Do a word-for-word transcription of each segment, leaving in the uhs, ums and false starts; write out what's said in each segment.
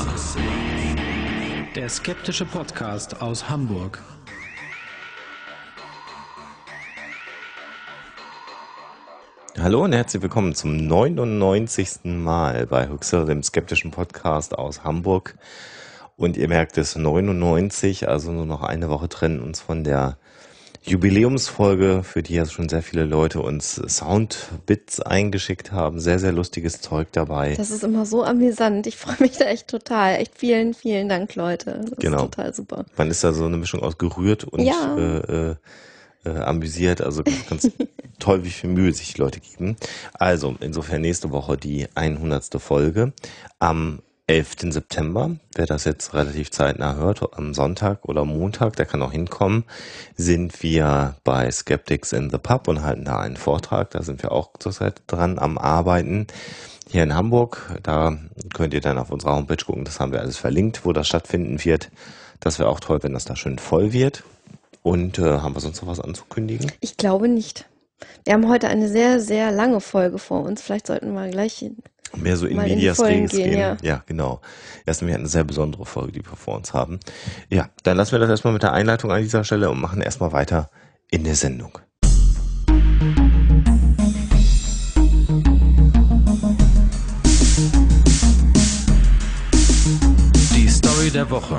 Der skeptische Podcast aus Hamburg. Hallo und herzlich willkommen zum neunundneunzigsten Mal bei Huxel, dem skeptischen Podcast aus Hamburg. Und ihr merkt es, neunundneunzig, also nur noch eine Woche trennen uns von der Jubiläumsfolge, für die ja schon sehr viele Leute uns Soundbits eingeschickt haben. Sehr, sehr lustiges Zeug dabei. Das ist immer so amüsant. Ich freue mich da echt total. Echt vielen, vielen Dank, Leute. Das Genau. ist total super. Man ist da so eine Mischung aus gerührt und Ja. äh, äh, äh, amüsiert. Also ganz, ganz toll, wie viel Mühe sich die Leute geben. Also insofern nächste Woche die hundertste Folge. Am elften September, wer das jetzt relativ zeitnah hört, am Sonntag oder Montag, der kann auch hinkommen, sind wir bei Skeptics in the Pub und halten da einen Vortrag. Da sind wir auch zurzeit dran am Arbeiten. Hier in Hamburg, da könnt ihr dann auf unserer Homepage gucken, das haben wir alles verlinkt, wo das stattfinden wird. Das wäre auch toll, wenn das da schön voll wird. Und äh, haben wir sonst noch was anzukündigen? Ich glaube nicht. Wir haben heute eine sehr, sehr lange Folge vor uns. Vielleicht sollten wir gleich Mehr so in mal in die medias Vollen res gehen, gehen. ja. Ja, genau. Das ist nämlich eine sehr besondere Folge, die wir vor uns haben. Ja, dann lassen wir das erstmal mit der Einleitung an dieser Stelle und machen erstmal weiter in der Sendung. Die Story der Woche.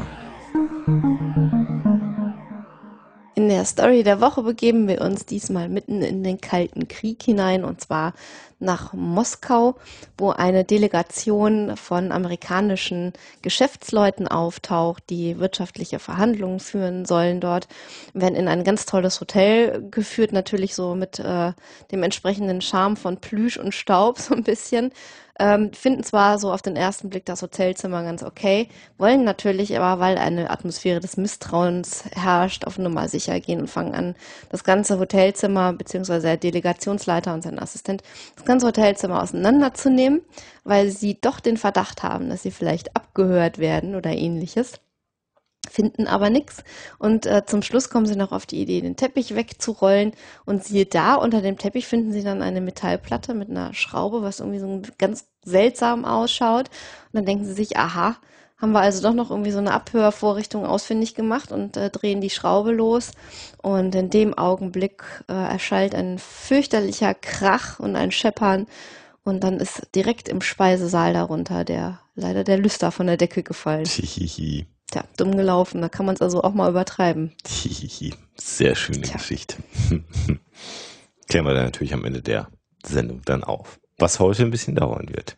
In der Story der Woche begeben wir uns diesmal mitten in den Kalten Krieg hinein, und zwar nach Moskau, wo eine Delegation von amerikanischen Geschäftsleuten auftaucht, die wirtschaftliche Verhandlungen führen sollen dort. Wir werden in ein ganz tolles Hotel geführt, natürlich so mit äh, dem entsprechenden Charme von Plüsch und Staub so ein bisschen. Ähm, finden zwar so auf den ersten Blick das Hotelzimmer ganz okay, wollen natürlich aber, weil eine Atmosphäre des Misstrauens herrscht, auf Nummer sicher gehen und fangen an, das ganze Hotelzimmer, beziehungsweise der Delegationsleiter und sein Assistent, das ganze Hotelzimmer auseinanderzunehmen, weil sie doch den Verdacht haben, dass sie vielleicht abgehört werden oder ähnliches. Finden aber nichts, und äh, zum Schluss kommen sie noch auf die Idee, den Teppich wegzurollen, und siehe da, unter dem Teppich finden sie dann eine Metallplatte mit einer Schraube, was irgendwie so ganz seltsam ausschaut, und dann denken sie sich, aha, haben wir also doch noch irgendwie so eine Abhörvorrichtung ausfindig gemacht und äh, drehen die Schraube los, und in dem Augenblick äh, erschallt ein fürchterlicher Krach und ein Scheppern, und dann ist direkt im Speisesaal darunter der leider der Lüster von der Decke gefallen. Hihihi. Tja, dumm gelaufen, da kann man es also auch mal übertreiben. Hihihi. Sehr schöne Tja. Geschichte. Klären wir dann natürlich am Ende der Sendung dann auf. Was heute ein bisschen dauern wird.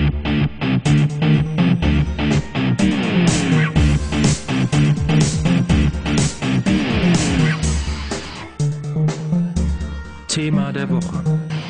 Thema der Woche.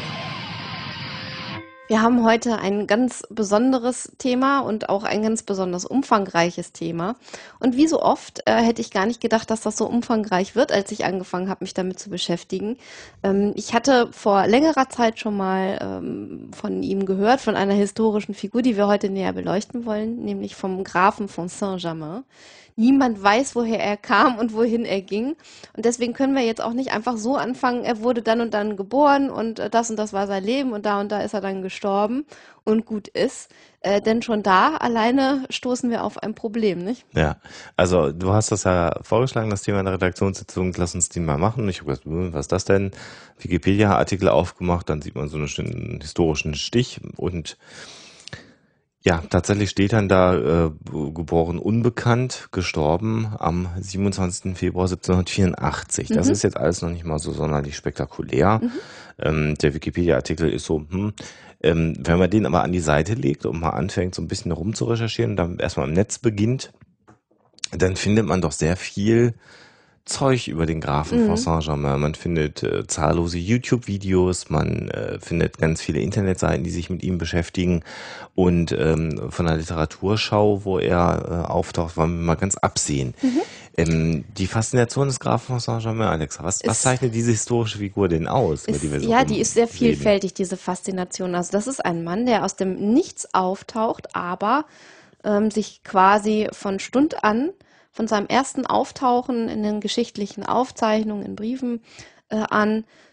Wir haben heute ein ganz besonderes Thema und auch ein ganz besonders umfangreiches Thema. Und wie so oft äh, hätte ich gar nicht gedacht, dass das so umfangreich wird, als ich angefangen habe, mich damit zu beschäftigen. Ähm, ich hatte vor längerer Zeit schon mal ähm, von ihm gehört, von einer historischen Figur, die wir heute näher beleuchten wollen, nämlich vom Grafen von Saint-Germain. Niemand weiß, woher er kam und wohin er ging. Und deswegen können wir jetzt auch nicht einfach so anfangen, er wurde dann und dann geboren und äh, das und das war sein Leben und da und da ist er dann gestorben und gut ist. Äh, denn schon da alleine stoßen wir auf ein Problem, nicht? Ja, also du hast das ja vorgeschlagen, das Thema in der Redaktionssitzung, lass uns den mal machen. Ich habe gesagt, hm, was ist das denn? Wikipedia-Artikel aufgemacht, dann sieht man so einen schönen historischen Stich und ja, tatsächlich steht dann da, äh, geboren unbekannt, gestorben am siebenundzwanzigsten Februar siebzehnhundertvierundachtzig. Das Mhm. ist jetzt alles noch nicht mal so sonderlich spektakulär. Mhm. Ähm, der Wikipedia-Artikel ist so, hm, ähm, wenn man den aber an die Seite legt und mal anfängt, so ein bisschen rum zu recherchieren und dann erstmal im Netz beginnt, dann findet man doch sehr viel Zeug über den Grafen von Mhm. Saint-Germain. Man findet äh, zahllose YouTube-Videos, man äh, findet ganz viele Internetseiten, die sich mit ihm beschäftigen, und ähm, von der Literaturschau, wo er äh, auftaucht, wollen wir mal ganz absehen. Mhm. Ähm, die Faszination des Grafen von Saint-Germain, Alexa, was, was Ist- zeichnet diese historische Figur denn aus? Über Ist, die wir so ja, die ist sehr reden? vielfältig, diese Faszination. Also das ist ein Mann, der aus dem Nichts auftaucht, aber ähm, sich quasi von Stund an, von seinem ersten Auftauchen in den geschichtlichen Aufzeichnungen, in Briefen äh, an,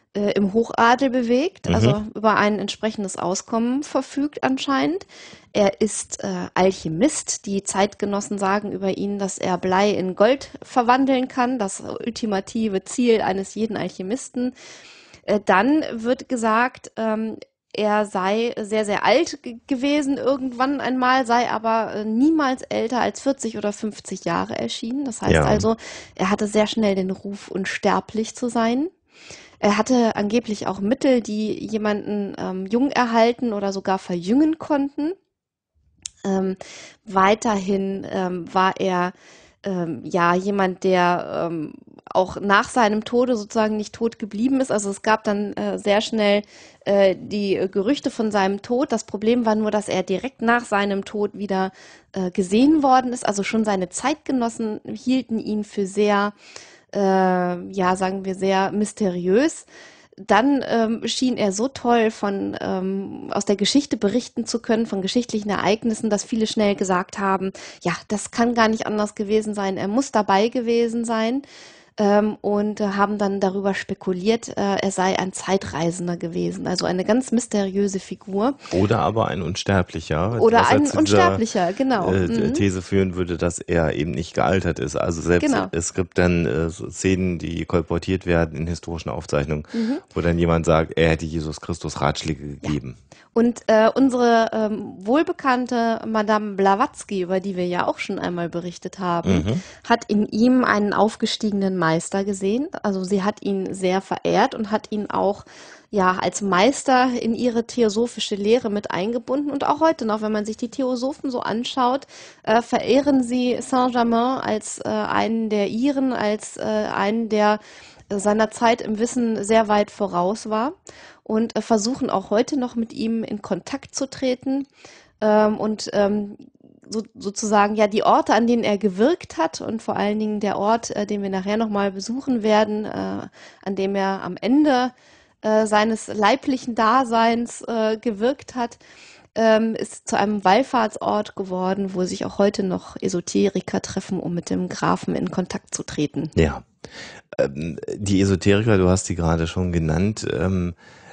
äh, im Hochadel bewegt, Mhm. also über ein entsprechendes Auskommen verfügt anscheinend. Er ist äh, Alchemist. Die Zeitgenossen sagen über ihn, dass er Blei in Gold verwandeln kann, das ultimative Ziel eines jeden Alchemisten. Äh, dann wird gesagt, ähm, er sei sehr, sehr alt ge- gewesen irgendwann einmal, sei aber äh, niemals älter als vierzig oder fünfzig Jahre erschienen. Das heißt Ja. also, er hatte sehr schnell den Ruf, unsterblich zu sein. Er hatte angeblich auch Mittel, die jemanden ähm, jung erhalten oder sogar verjüngen konnten. Ähm, weiterhin ähm, war er ähm, ja jemand, der ähm, auch nach seinem Tode sozusagen nicht tot geblieben ist. Also es gab dann äh, sehr schnell äh, die äh, Gerüchte von seinem Tod. Das Problem war nur, dass er direkt nach seinem Tod wieder äh, gesehen worden ist. Also schon seine Zeitgenossen hielten ihn für sehr, äh, ja, sagen wir, sehr mysteriös. Dann ähm, schien er so toll von ähm, aus der Geschichte berichten zu können, von geschichtlichen Ereignissen, dass viele schnell gesagt haben, ja, das kann gar nicht anders gewesen sein, er muss dabei gewesen sein. Ähm, und äh, haben dann darüber spekuliert, äh, er sei ein Zeitreisender gewesen, also eine ganz mysteriöse Figur. Oder aber ein Unsterblicher, Oder was er ein zu dieser Unsterblicher, genau. äh, Mhm. These führen würde, dass er eben nicht gealtert ist. Also selbst Genau. es gibt dann äh, so Szenen, die kolportiert werden in historischen Aufzeichnungen, Mhm. wo dann jemand sagt, er hätte Jesus Christus Ratschläge gegeben. Und äh, unsere ähm, wohlbekannte Madame Blavatsky, über die wir ja auch schon einmal berichtet haben, Mhm. hat in ihm einen aufgestiegenen Meister gesehen. Also sie hat ihn sehr verehrt und hat ihn auch ja als Meister in ihre theosophische Lehre mit eingebunden. Und auch heute noch, wenn man sich die Theosophen so anschaut, äh, verehren sie Saint-Germain als äh, einen der ihren, als äh, einen, der äh, seiner Zeit im Wissen sehr weit voraus war. Und äh, versuchen auch heute noch mit ihm in Kontakt zu treten ähm, und ähm, so, sozusagen ja die Orte, an denen er gewirkt hat und vor allen Dingen der Ort, äh, den wir nachher nochmal besuchen werden, äh, an dem er am Ende äh, seines leiblichen Daseins äh, gewirkt hat, ähm, ist zu einem Wallfahrtsort geworden, wo sich auch heute noch Esoteriker treffen, um mit dem Grafen in Kontakt zu treten. Ja. Ähm, die Esoteriker, du hast die gerade schon genannt, ähm,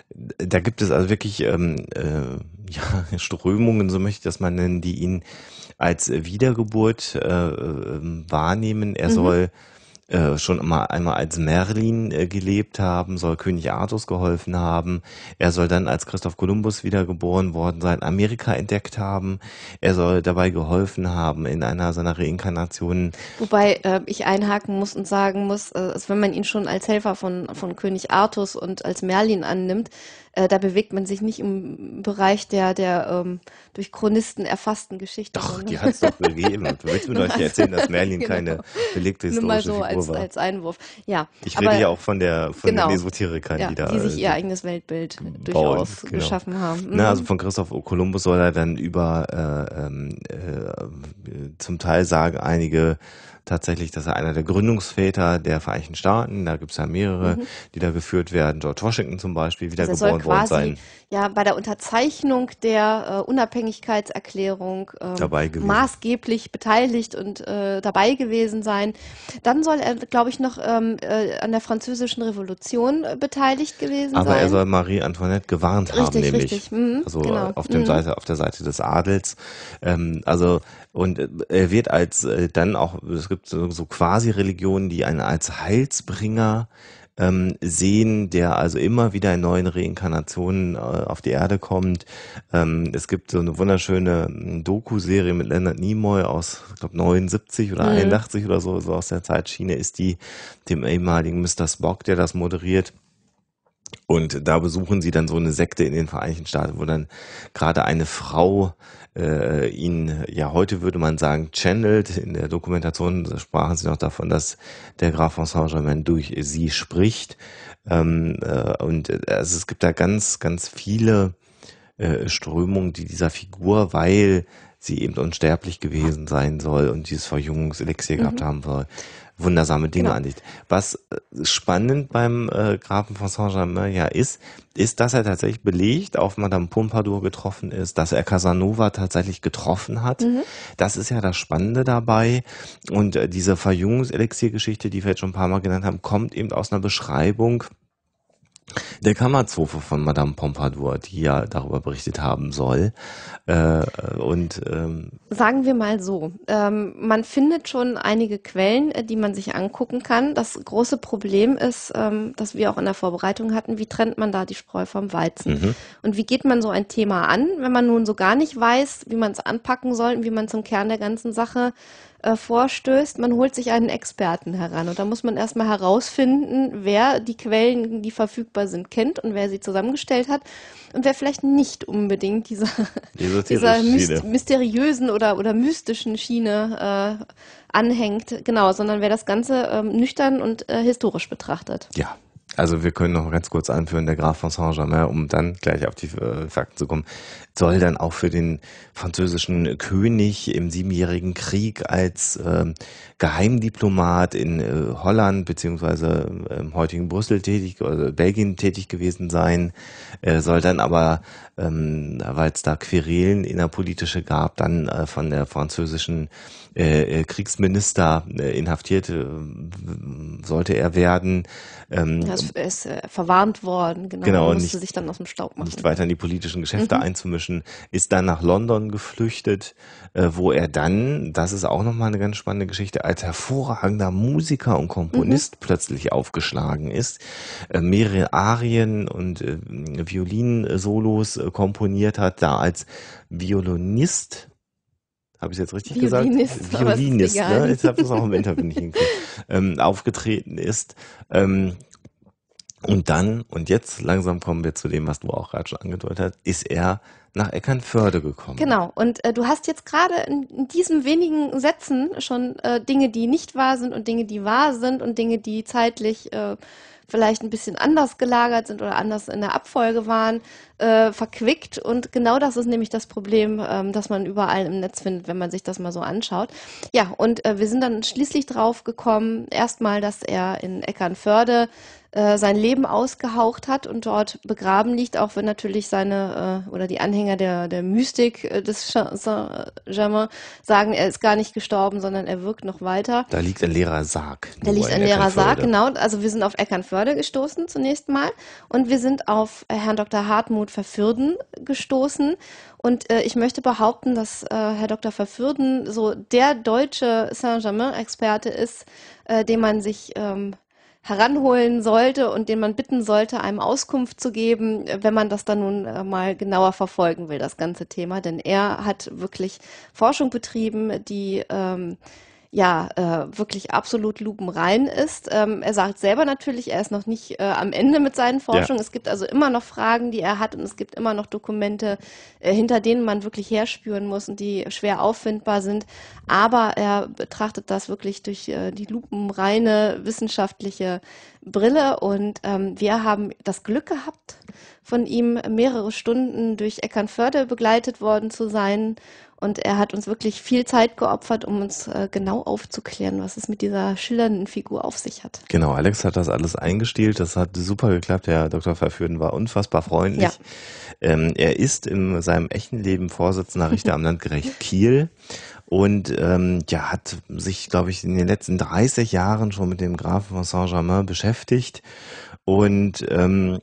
da gibt es also wirklich ähm, äh, ja, Strömungen, so möchte ich das mal nennen, die ihn als Wiedergeburt äh, äh, wahrnehmen. Er Mhm. soll äh, schon mal einmal als Merlin äh, gelebt haben, soll König Artus geholfen haben. Er soll dann als Christoph Kolumbus wiedergeboren worden sein, Amerika entdeckt haben. Er soll dabei geholfen haben in einer seiner Reinkarnationen. Wobei äh, ich einhaken muss und sagen muss, äh, also wenn man ihn schon als Helfer von, von König Artus und als Merlin annimmt, äh, da bewegt man sich nicht im Bereich der, der ähm, durch Chronisten erfassten Geschichte. Doch, sondern- die hat es doch gegeben. Du willst mir Nur doch nicht mal erzählen, so. dass Merlin Genau. keine belegte Nur mal historische so Figur als, war. als Einwurf. Ja, Ich aber rede ja auch von der von genau. den Esoterikern, ja, die da die sich äh, ihr eigenes Weltbild bauen, durchaus genau. geschaffen haben. Mhm. Na, also von Christoph Kolumbus soll er dann über äh, ähm, äh, zum Teil sagen einige tatsächlich, dass er einer der Gründungsväter der Vereinigten Staaten, da gibt es ja mehrere, Mhm. die da geführt werden, George Washington zum Beispiel, Also er soll wiedergeboren worden quasi sein. ja bei der Unterzeichnung der äh, Unabhängigkeitserklärung ähm, Dabei gewesen. maßgeblich beteiligt und äh, dabei gewesen sein. Dann soll er, glaube ich, noch ähm, äh, an der Französischen Revolution äh, beteiligt gewesen Aber sein. er soll Marie Antoinette gewarnt haben, Richtig, nämlich. richtig. Mhm, also genau. äh, auf dem Mhm. Seite, auf der Seite des Adels. Ähm, also und äh, er wird als äh, dann auch, es gibt so, so quasi Religionen, die einen als Heilsbringer ähm, sehen, der also immer wieder in neuen Reinkarnationen äh, auf die Erde kommt. Ähm, es gibt so eine wunderschöne ähm, Doku-Serie mit Leonard Nimoy aus, ich glaube, neunundsiebzig oder Mhm. einundachtzig oder so, so aus der Zeitschiene ist die, dem ehemaligen Mister Spock, der das moderiert. Und da besuchen sie dann so eine Sekte in den Vereinigten Staaten, wo dann gerade eine Frau äh, ihn, ja heute würde man sagen, channelt. In der Dokumentation sprachen sie noch davon, dass der Graf von Saint-Germain durch sie spricht. Ähm, äh, und äh, also es gibt da ganz, ganz viele äh, Strömungen, die dieser Figur, weil sie eben unsterblich gewesen sein soll und dieses Verjüngungselixier Mhm. gehabt haben soll, wundersame Dinge Genau. anlegt. Was äh, spannend beim äh, Grafen von Saint-Germain ja ist, ist, dass er tatsächlich belegt auf Madame Pompadour getroffen ist, dass er Casanova tatsächlich getroffen hat. Mhm. Das ist ja das Spannende dabei. Und äh, diese Verjüngungselixier-Geschichte, die wir jetzt schon ein paar Mal genannt haben, kommt eben aus einer Beschreibung Der Kammerzofe von Madame Pompadour, die ja darüber berichtet haben soll. Äh, und ähm, Sagen wir mal so, ähm, man findet schon einige Quellen, äh, die man sich angucken kann. Das große Problem ist, ähm, das wir auch in der Vorbereitung hatten, wie trennt man da die Spreu vom Weizen? mhm. Und wie geht man so ein Thema an, wenn man nun so gar nicht weiß, wie man es anpacken soll und wie man zum Kern der ganzen Sache äh, vorstößt? Man holt sich einen Experten heran und da muss man erstmal herausfinden, wer die Quellen, die verfügbar sind, kennt und wer sie zusammengestellt hat und wer vielleicht nicht unbedingt dieser, dieser myst mysteriösen oder, oder mystischen Schiene äh, anhängt, genau, sondern wer das Ganze ähm, nüchtern und äh, historisch betrachtet. Ja, also wir können noch ganz kurz anführen, der Graf von Saint-Germain, um dann gleich auf die äh, Fakten zu kommen, soll dann auch für den französischen König im Siebenjährigen Krieg als äh, Geheimdiplomat in äh, Holland beziehungsweise äh, im heutigen Brüssel tätig oder Belgien tätig gewesen sein, äh, soll dann aber, ähm, weil es da Querelen innerpolitische gab, dann äh, von der französischen äh, Kriegsminister äh, inhaftiert äh, sollte er werden. Ähm, Er ist, er ist äh, verwarnt worden, genau, Genau, und musste nicht- sich dann aus dem Staub machen. nicht weiter in die politischen Geschäfte Mhm. einzumischen, ist dann nach London geflüchtet, äh, wo er dann, das ist auch nochmal eine ganz spannende Geschichte, als hervorragender Musiker und Komponist plötzlich aufgeschlagen ist, äh, mehrere Arien und äh, Violinsolos äh, komponiert hat, da als Violinist, habe ich jetzt richtig Violinist, gesagt? aber es ist Violinist, egal. ne? Ich habe das auch im Interview nicht hingekriegt, ähm, aufgetreten ist. Ähm, Und dann, und jetzt langsam kommen wir zu dem, was du auch gerade schon angedeutet hast, ist er nach Eckernförde gekommen. Genau, und äh, du hast jetzt gerade in, in diesen wenigen Sätzen schon äh, Dinge, die nicht wahr sind und Dinge, die wahr sind und Dinge, die zeitlich äh, vielleicht ein bisschen anders gelagert sind oder anders in der Abfolge waren, äh, verquickt. Und genau das ist nämlich das Problem, ähm, das man überall im Netz findet, wenn man sich das mal so anschaut. Ja, und äh, wir sind dann schließlich drauf gekommen, erstmal, dass er in Eckernförde äh, sein Leben ausgehaucht hat und dort begraben liegt, auch wenn natürlich seine äh, oder die Anhänger der, der Mystik äh, des Saint-Germain sagen, er ist gar nicht gestorben, sondern er wirkt noch weiter. Da liegt ein leerer Sarg. Da liegt nur ein in leerer Sarg, Eckernförde. genau. Also wir sind auf Eckernförde gestoßen zunächst mal und wir sind auf äh, Herrn Doktor Hartmut Verfürden gestoßen. Und äh, ich möchte behaupten, dass äh, Herr Doktor Verfürden so der deutsche Saint-Germain-Experte ist, äh, den man sich ähm, heranholen sollte und den man bitten sollte, einem Auskunft zu geben, äh, wenn man das dann nun äh, mal genauer verfolgen will, das ganze Thema. Denn er hat wirklich Forschung betrieben, die ähm, ja, äh, wirklich absolut lupenrein ist. Ähm, er sagt selber natürlich, er ist noch nicht äh, am Ende mit seinen Forschungen. Es gibt also immer noch Fragen, die er hat und es gibt immer noch Dokumente, äh, hinter denen man wirklich herspüren muss und die schwer auffindbar sind. Aber er betrachtet das wirklich durch äh, die lupenreine wissenschaftliche Brille und ähm, wir haben das Glück gehabt, von ihm mehrere Stunden durch Eckernförde begleitet worden zu sein. Und er hat uns wirklich viel Zeit geopfert, um uns äh, genau aufzuklären, was es mit dieser schillernden Figur auf sich hat. Genau, Alex hat das alles eingestielt, das hat super geklappt. Der Doktor Verfürden war unfassbar freundlich. Ja. Ähm, er ist in seinem echten Leben Vorsitzender Richter am Landgericht Kiel und ähm, ja, hat sich, glaube ich, in den letzten dreißig Jahren schon mit dem Grafen von Saint-Germain beschäftigt und ähm,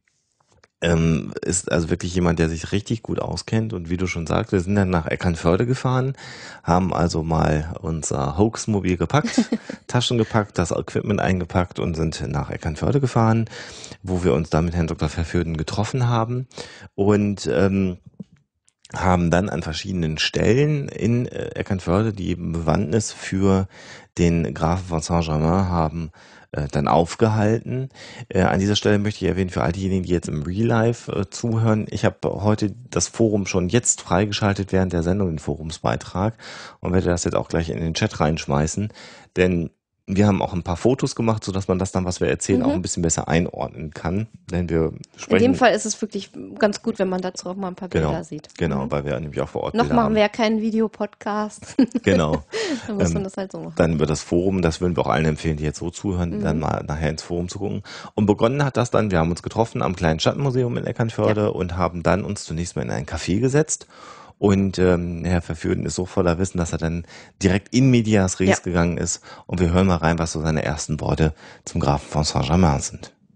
Ähm, ist also wirklich jemand, der sich richtig gut auskennt und wie du schon sagst, wir sind dann nach Eckernförde gefahren, haben also mal unser Hoax-Mobil gepackt, Taschen gepackt, das Equipment eingepackt und sind nach Eckernförde gefahren, wo wir uns da mit Herrn Doktor Verfürden getroffen haben und ähm, haben dann an verschiedenen Stellen in äh, Eckernförde, die eben Bewandtnis für den Grafen von Saint-Germain haben, äh, dann aufgehalten. Äh, an dieser Stelle möchte ich erwähnen, für all diejenigen, die jetzt im Real Life äh, zuhören, ich habe heute das Forum schon jetzt freigeschaltet während der Sendung, den Forumsbeitrag, und werde das jetzt auch gleich in den Chat reinschmeißen, denn wir haben auch ein paar Fotos gemacht, sodass man das dann, was wir erzählen, Mhm. auch ein bisschen besser einordnen kann, denn wir In sprechen... dem Fall ist es wirklich ganz gut, wenn man dazu auch mal ein paar Bilder Genau, sieht. genau, Mhm. weil wir nämlich auch vor Ort Noch Bilder machen haben. wir ja keinen Videopodcast. Genau. Dann muss Ähm, man das halt so machen. Dann über das Forum, das würden wir auch allen empfehlen, die jetzt so zuhören, dann mal nachher ins Forum zu gucken. Und begonnen hat das dann, wir haben uns getroffen am kleinen Stadtmuseum in Eckernförde und haben dann uns zunächst mal in ein Café gesetzt. Und ähm, Herr Verfürden ist so voller Wissen, dass er dann direkt in medias res Ja. gegangen ist. Und wir hören mal rein, was so seine ersten Worte zum Grafen von Saint-Germain sind.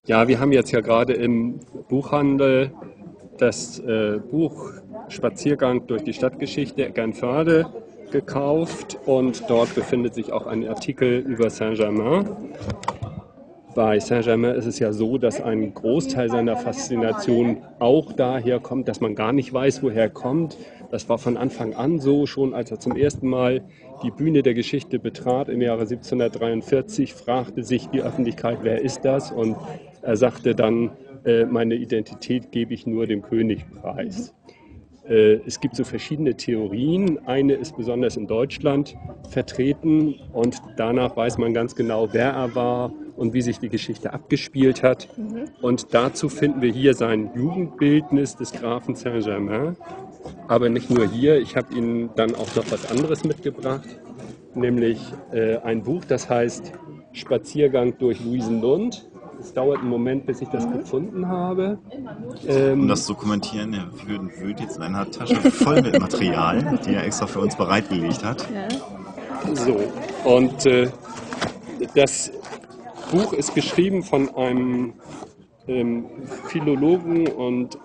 Ja, wir haben jetzt ja gerade im Buchhandel das äh, Buch Spaziergang durch die Stadtgeschichte Eckernförde gekauft und dort befindet sich auch ein Artikel über Saint-Germain. Bei Saint-Germain ist es ja so, dass ein Großteil seiner Faszination auch daher kommt, dass man gar nicht weiß, woher er kommt. Das war von Anfang an so, schon als er zum ersten Mal die Bühne der Geschichte betrat im Jahre siebzehnhundertdreiundvierzig, fragte sich die Öffentlichkeit, wer ist das? Und er sagte dann, äh, meine Identität gebe ich nur dem König preis. Äh, es gibt so verschiedene Theorien. Eine ist besonders in Deutschland vertreten und danach weiß man ganz genau, wer er war und wie sich die Geschichte abgespielt hat. Mhm. Und dazu finden wir hier sein Jugendbildnis des Grafen Saint-Germain. Aber nicht nur hier, ich habe Ihnen dann auch noch was anderes mitgebracht, nämlich äh, ein Buch, das heißt Spaziergang durch Luisenlund. Es dauert einen Moment, bis ich das mhm. gefunden habe. Ähm, um das zu dokumentieren, er wühlt jetzt in einer Tasche voll mit Material, die er extra für uns bereitgelegt hat. Ja. So, und äh, das Buch ist geschrieben von einem ähm, Philologen und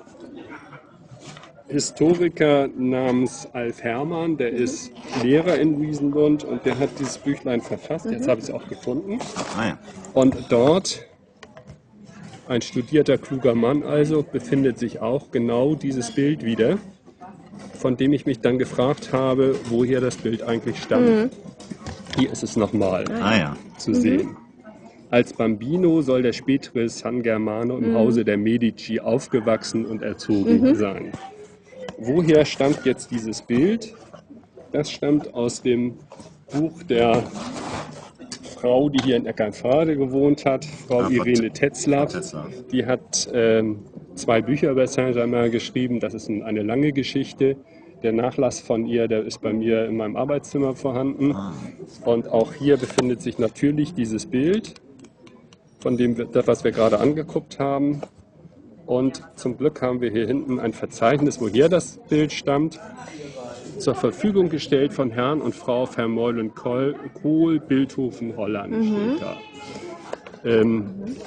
Historiker namens Alf Herrmann, der ist Lehrer in Luisenlund und der hat dieses Büchlein verfasst. Mhm. Jetzt habe ich es auch gefunden. Ah, ja. Und dort, ein studierter, kluger Mann also, befindet sich auch genau dieses Bild wieder, von dem ich mich dann gefragt habe, woher das Bild eigentlich stammt. Mhm. Hier ist es nochmal ah, ja. zu sehen. Mhm. Als Bambino soll der spätere San Germano im mhm. Hause der Medici aufgewachsen und erzogen mhm. sein. Woher stammt jetzt dieses Bild? Das stammt aus dem Buch der Frau, die hier in Eckernförde gewohnt hat, Frau ja, Irene Tetzlaff. Die hat ähm, zwei Bücher über Saint-Germain geschrieben. Das ist eine lange Geschichte. Der Nachlass von ihr, der ist bei mir in meinem Arbeitszimmer vorhanden. Ah. Und auch hier befindet sich natürlich dieses Bild, von dem, das, was wir gerade angeguckt haben. Und zum Glück haben wir hier hinten ein Verzeichnis, woher das Bild stammt. Zur Verfügung gestellt von Herrn und Frau Vermeulen Kohl, Bildhofen, Holland, mhm. steht da. Ähm,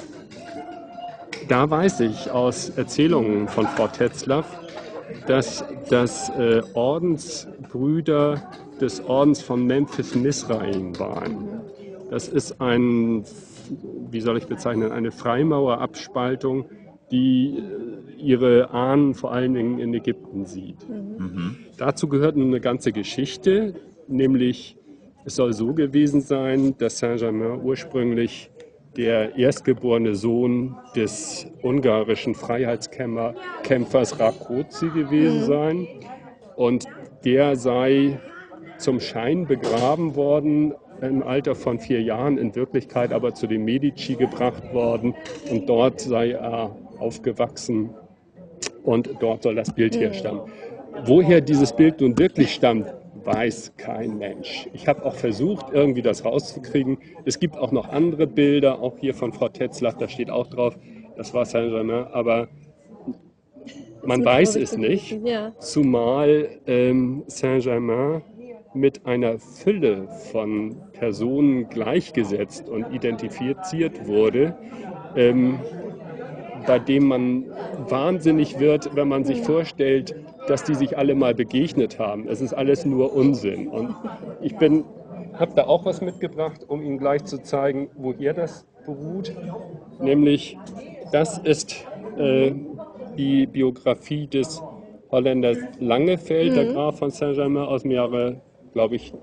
da weiß ich aus Erzählungen von Frau Tetzlaff, dass das äh, Ordensbrüder des Ordens von Memphis Misraim waren. Das ist ein, wie soll ich bezeichnen, eine Freimaurerabspaltung, die ihre Ahnen vor allen Dingen in Ägypten sieht. Mhm. Dazu gehört eine ganze Geschichte, nämlich es soll so gewesen sein, dass Saint-Germain ursprünglich der erstgeborene Sohn des ungarischen Freiheitskämpfers Rákóczi gewesen mhm. sein und der sei zum Schein begraben worden, im Alter von vier Jahren, in Wirklichkeit aber zu den Medici gebracht worden und dort sei er aufgewachsen und dort soll das Bild herstammen. Woher dieses Bild nun wirklich stammt, weiß kein Mensch. Ich habe auch versucht, irgendwie das rauszukriegen. Es gibt auch noch andere Bilder, auch hier von Frau Tetzlaff, da steht auch drauf, das war Saint-Germain, aber man weiß es nicht, zumal ähm, Saint-Germain mit einer Fülle von Personen gleichgesetzt und identifiziert wurde, ähm, bei dem man wahnsinnig wird, wenn man sich vorstellt, dass die sich alle mal begegnet haben. Es ist alles nur Unsinn. Und ich bin, habe da auch was mitgebracht, um Ihnen gleich zu zeigen, woher das beruht. Nämlich, das ist äh, die Biografie des Holländers Langefeld, mhm. der Graf von Saint-Germain aus dem Jahre, glaube ich,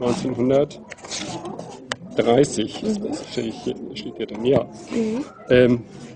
neunzehnhundertdreißig. Mhm. Das steht hier, steht hier drin, ja. Mhm. Ähm,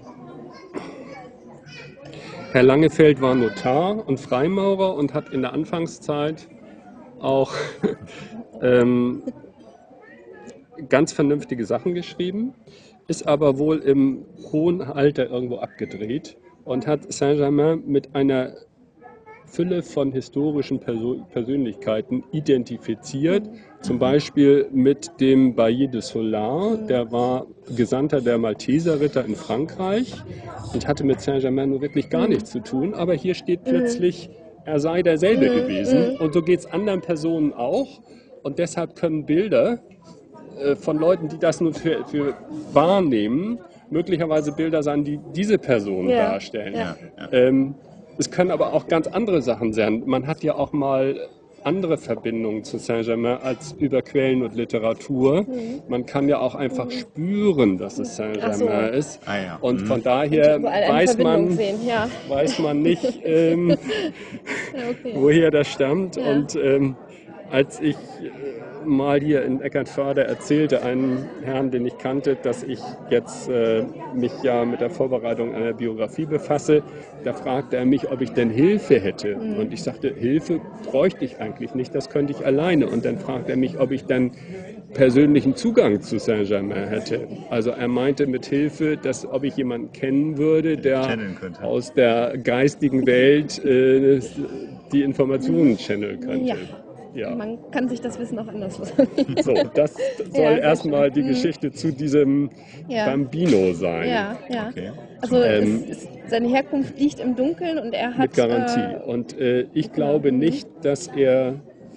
Herr Langefeld war Notar und Freimaurer und hat in der Anfangszeit auch ähm, ganz vernünftige Sachen geschrieben, ist aber wohl im hohen Alter irgendwo abgedreht und hat Saint-Germain mit einer Fülle von historischen Perso- Persönlichkeiten identifiziert, zum Beispiel mit dem Bailly de Solar, der war Gesandter der Malteserritter in Frankreich und hatte mit Saint-Germain nur wirklich gar nichts zu tun, aber hier steht plötzlich, er sei derselbe gewesen und so geht es anderen Personen auch und deshalb können Bilder äh, von Leuten, die das nur für, für wahrnehmen, möglicherweise Bilder sein, die diese Person Ja, darstellen. ja. Ja, Ähm, es können aber auch ganz andere Sachen sein. Man hat ja auch mal andere Verbindungen zu Saint-Germain als über Quellen und Literatur. Mhm. Man kann ja auch einfach spüren, dass es Saint-Germain Ach so. ist. Ah ja. Und Mhm. von daher Überall eine weiß Verbindung man, sehen, ja. weiß man nicht, ähm, Ja, okay. woher das stammt. Ja. Und ähm, als ich äh, mal hier in Eckernförde erzählte einem Herrn, den ich kannte, dass ich jetzt äh, mich ja mit der Vorbereitung einer Biografie befasse, da fragte er mich, ob ich denn Hilfe hätte. Mhm. Und ich sagte, Hilfe bräuchte ich eigentlich nicht, das könnte ich alleine. Und dann fragte er mich, ob ich dann persönlichen Zugang zu Saint-Germain hätte. Also er meinte mit Hilfe, dass ob ich jemanden kennen würde, der Channeln könnte. aus der geistigen Welt äh, die Informationen channeln könnte. Ja. Ja. Man kann sich das Wissen auch anders sagen. So, das soll Ja, sehr erstmal schön. die Mhm. Geschichte zu diesem Ja. Bambino sein. Ja, ja. Okay. Also Ähm, es ist, seine Herkunft liegt im Dunkeln und er hat... Mit Garantie. Äh, Und äh, ich glaube nicht, dass er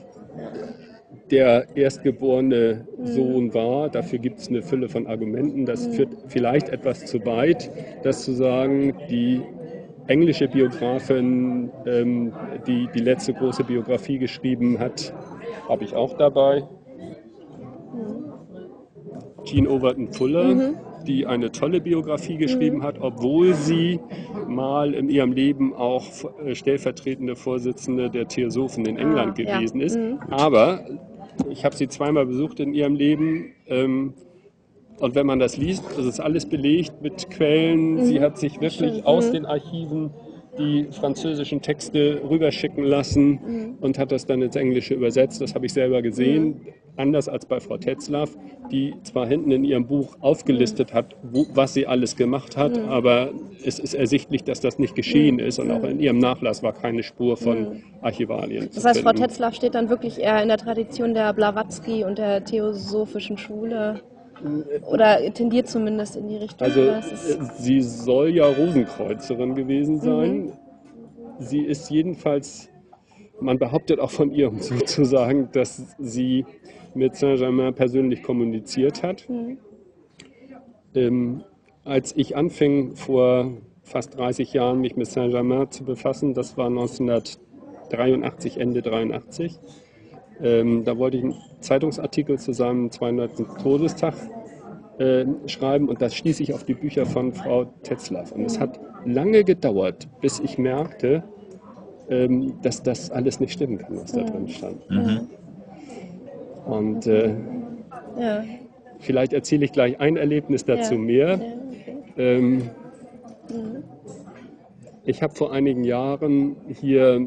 der erstgeborene Sohn war. Dafür gibt es eine Fülle von Argumenten. Das führt vielleicht etwas zu weit, das zu sagen, die englische Biografin, ähm, die die letzte große Biografie geschrieben hat, habe ich auch dabei. Jean Overton Fuller, die eine tolle Biografie geschrieben hat, obwohl sie mal in ihrem Leben auch äh, stellvertretende Vorsitzende der Theosophen in England Ah, ja. gewesen ist. Mhm. Aber ich habe sie zweimal besucht in ihrem Leben. Ähm, und wenn man das liest, das ist alles belegt mit Quellen. Sie hat sich wirklich Schön. aus Mhm. den Archiven die französischen Texte rüberschicken lassen und hat das dann ins Englische übersetzt. Das habe ich selber gesehen. Anders als bei Frau Tetzlaff, die zwar hinten in ihrem Buch aufgelistet hat, wo, was sie alles gemacht hat, aber es ist ersichtlich, dass das nicht geschehen ist. Und auch in ihrem Nachlass war keine Spur von Archivalien Das zu heißt, Frau finden. Tetzlaff steht dann wirklich eher in der Tradition der Blavatsky und der Theosophischen Schule oder tendiert zumindest in die Richtung. Also oder? Das ist, äh, sie soll ja Rosenkreuzerin gewesen sein. Sie ist jedenfalls, man behauptet auch von ihr, um so zu sagen, dass sie mit Saint-Germain persönlich kommuniziert hat. Ähm, als ich anfing, vor fast dreißig Jahren mich mit Saint-Germain zu befassen, das war neunzehnhundertdreiundachtzig, Ende dreiundachtzig, ähm, da wollte ich einen Zeitungsartikel zu seinem zweihundertsten Todestag äh, schreiben und das stieß ich auf die Bücher von Frau Tetzlaff. Und es hat lange gedauert, bis ich merkte, ähm, dass das alles nicht stimmen kann, was da drin stand. Mhm. Und äh, ja. vielleicht erzähle ich gleich ein Erlebnis dazu Ja. mehr. Ja, okay. Ähm, ich habe vor einigen Jahren hier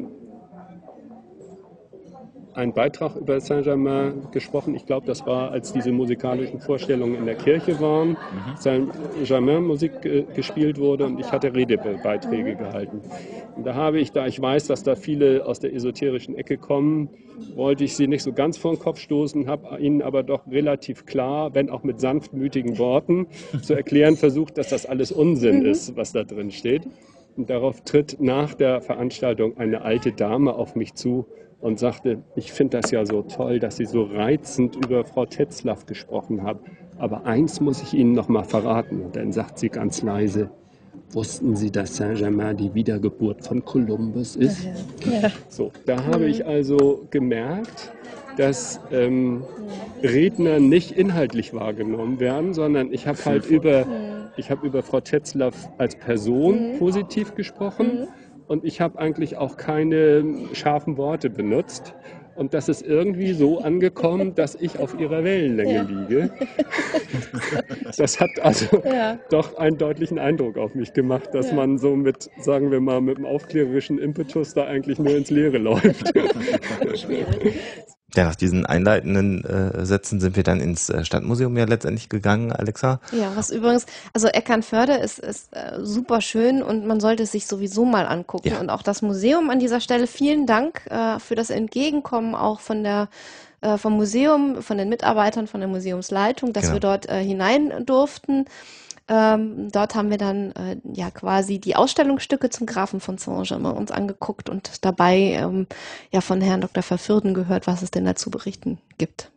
einen Beitrag über Saint-Germain gesprochen. Ich glaube, das war, als diese musikalischen Vorstellungen in der Kirche waren, Saint-Germain-Musik äh, gespielt wurde und ich hatte Redebeiträge gehalten. Und da habe ich, da ich weiß, dass da viele aus der esoterischen Ecke kommen, wollte ich sie nicht so ganz vor den Kopf stoßen, habe ihnen aber doch relativ klar, wenn auch mit sanftmütigen Worten, zu erklären versucht, dass das alles Unsinn ist, was da drin steht. Und darauf tritt nach der Veranstaltung eine alte Dame auf mich zu und sagte, ich finde das ja so toll, dass Sie so reizend über Frau Tetzlaff gesprochen haben. Aber eins muss ich Ihnen noch mal verraten. Und dann sagt sie ganz leise, wussten Sie, dass Saint-Germain die Wiedergeburt von Kolumbus ist? Ja. So, da habe ich also gemerkt, dass ähm, Redner nicht inhaltlich wahrgenommen werden, sondern ich habe halt über, ich habe über Frau Tetzlaff als Person positiv gesprochen und ich habe eigentlich auch keine scharfen Worte benutzt. Und das ist irgendwie so angekommen, dass ich auf ihrer Wellenlänge Ja. liege. Das hat also Ja. doch einen deutlichen Eindruck auf mich gemacht, dass Ja. man so mit, sagen wir mal, mit einem aufklärerischen Impetus da eigentlich nur ins Leere läuft. Schwierig. Ja, nach diesen einleitenden äh, Sätzen sind wir dann ins äh, Stadtmuseum ja letztendlich gegangen, Alexa. Ja, was übrigens, also Eckernförde ist, ist äh, super schön und man sollte es sich sowieso mal angucken. Ja. Und auch das Museum an dieser Stelle, vielen Dank äh, für das Entgegenkommen auch von der äh, vom Museum, von den Mitarbeitern, von der Museumsleitung, dass Genau. wir dort äh, hinein durften. Ähm, dort haben wir dann äh, ja quasi die Ausstellungsstücke zum Grafen von Saint-Germain uns angeguckt und dabei ähm, ja von Herrn Doktor Verfürden gehört, was es denn dazu berichten gibt.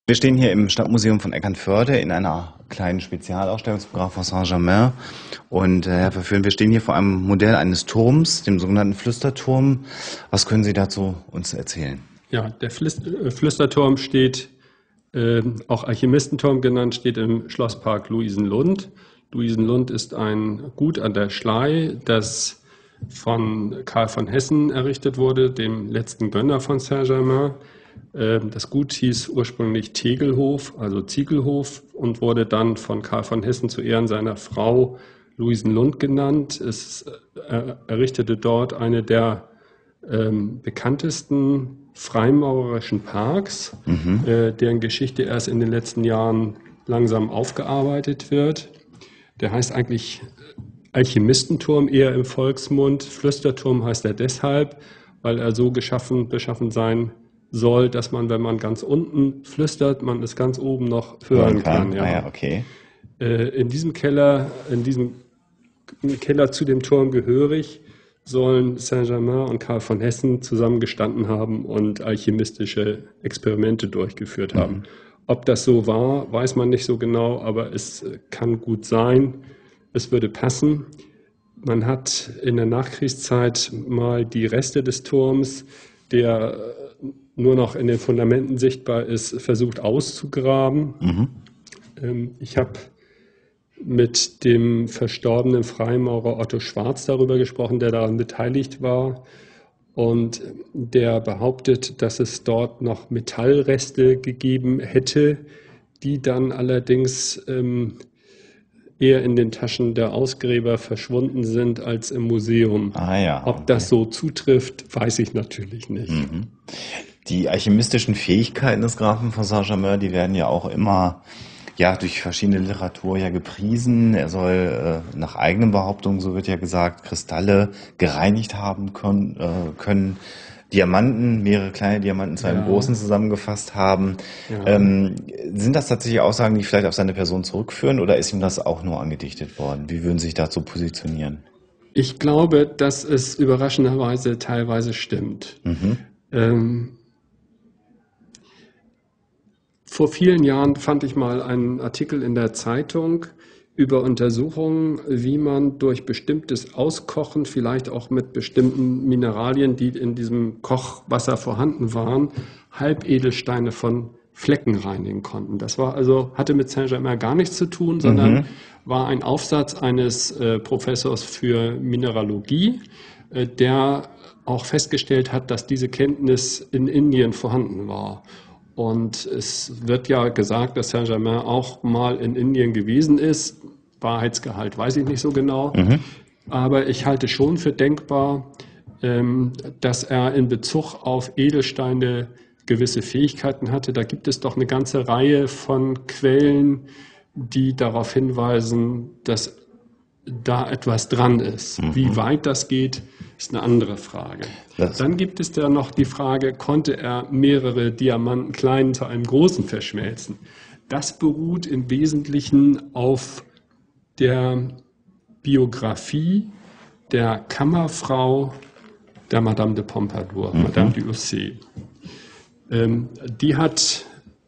Wir stehen hier im Stadtmuseum von Eckernförde in einer kleinen Spezialausstellung zum Graf von Saint-Germain. Und äh, Herr Verführen, wir stehen hier vor einem Modell eines Turms, dem sogenannten Flüsterturm. Was können Sie dazu uns erzählen? Ja, der Flüsterturm steht, äh, auch Alchemistenturm genannt, steht im Schlosspark Luisenlund. Luisenlund ist ein Gut an der Schlei, das von Karl von Hessen errichtet wurde, dem letzten Gönner von Saint-Germain. Äh, das Gut hieß ursprünglich Tegelhof, also Ziegelhof, und wurde dann von Karl von Hessen zu Ehren seiner Frau Luisenlund genannt. Es äh, errichtete dort eine der ähm, bekanntesten freimaurerischen Parks, mhm. äh, deren Geschichte erst in den letzten Jahren langsam aufgearbeitet wird. Der heißt eigentlich Alchemistenturm, eher im Volksmund. Flüsterturm heißt er deshalb, weil er so geschaffen, beschaffen sein soll, dass man, wenn man ganz unten flüstert, man es ganz oben noch hören kann. kann ja. Ah ja, okay. Äh, in diesem Keller, in diesem Keller zu dem Turm gehörig, sollen Saint-Germain und Karl von Hessen zusammengestanden haben und alchemistische Experimente durchgeführt haben. Mhm. Ob das so war, weiß man nicht so genau, aber es kann gut sein. Es würde passen. Man hat in der Nachkriegszeit mal die Reste des Turms, der nur noch in den Fundamenten sichtbar ist, versucht auszugraben. Mhm. Ähm, ich habe mit dem verstorbenen Freimaurer Otto Schwarz darüber gesprochen, der daran beteiligt war. Und der behauptet, dass es dort noch Metallreste gegeben hätte, die dann allerdings ähm, eher in den Taschen der Ausgräber verschwunden sind als im Museum. Ah, ja, okay. Ob das so zutrifft, weiß ich natürlich nicht. Mhm. Die alchemistischen Fähigkeiten des Grafen von Saint-Germain, die werden ja auch immer ja, durch verschiedene Literatur ja gepriesen. Er soll äh, nach eigenen Behauptungen, so wird ja gesagt, Kristalle gereinigt haben können, äh, können Diamanten, mehrere kleine Diamanten zu einem ja. großen zusammengefasst haben. Ja. Ähm, sind das tatsächlich Aussagen, die vielleicht auf seine Person zurückführen, oder ist ihm das auch nur angedichtet worden? Wie würden Sie sich dazu positionieren? Ich glaube, dass es überraschenderweise teilweise stimmt. Mhm. Ähm, Vor vielen Jahren fand ich mal einen Artikel in der Zeitung über Untersuchungen, wie man durch bestimmtes Auskochen, vielleicht auch mit bestimmten Mineralien, die in diesem Kochwasser vorhanden waren, Halbedelsteine von Flecken reinigen konnten. Das war also, hatte mit Saint-Germain gar nichts zu tun, sondern mhm. war ein Aufsatz eines äh, Professors für Mineralogie, äh, der auch festgestellt hat, dass diese Kenntnis in Indien vorhanden war. Und es wird ja gesagt, dass Saint-Germain auch mal in Indien gewesen ist. Wahrheitsgehalt weiß ich nicht so genau. Mhm. Aber ich halte schon für denkbar, ähm, dass er in Bezug auf Edelsteine gewisse Fähigkeiten hatte. Da gibt es doch eine ganze Reihe von Quellen, die darauf hinweisen, dass da etwas dran ist. Mhm. Wie weit das geht, ist eine andere Frage. Das Dann gibt es da noch die Frage, konnte er mehrere Diamanten kleinen zu einem großen verschmelzen? Das beruht im Wesentlichen auf der Biografie der Kammerfrau der Madame de Pompadour, mhm. Madame d'Ursay. Ähm, die hat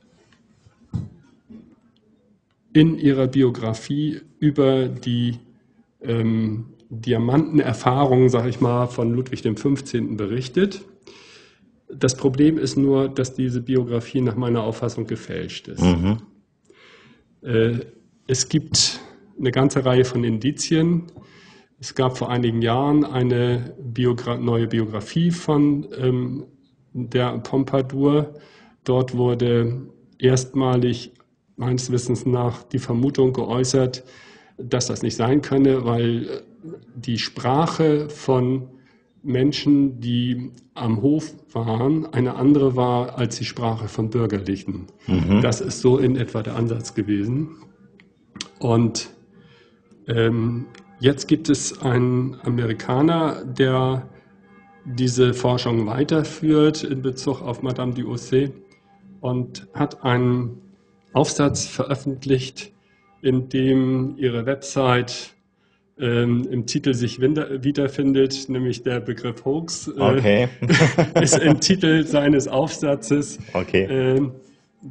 in ihrer Biografie über die ähm, Diamantenerfahrungen, sage ich mal, von Ludwig dem fünfzehnten berichtet. Das Problem ist nur, dass diese Biografie nach meiner Auffassung gefälscht ist. Mhm. Äh, es gibt eine ganze Reihe von Indizien. Es gab vor einigen Jahren eine Biogra- neue Biografie von ähm, der Pompadour. Dort wurde erstmalig meines Wissens nach die Vermutung geäußert, dass das nicht sein könne, weil die Sprache von Menschen, die am Hof waren, eine andere war als die Sprache von Bürgerlichen. Mhm. Das ist so in etwa der Ansatz gewesen. Und ähm, jetzt gibt es einen Amerikaner, der diese Forschung weiterführt in Bezug auf Madame d'Ursay und hat einen Aufsatz veröffentlicht, in dem ihre Website ähm, im Titel sich wiederfindet, nämlich der Begriff Hoax äh, okay. ist im Titel seines Aufsatzes. Okay. Äh,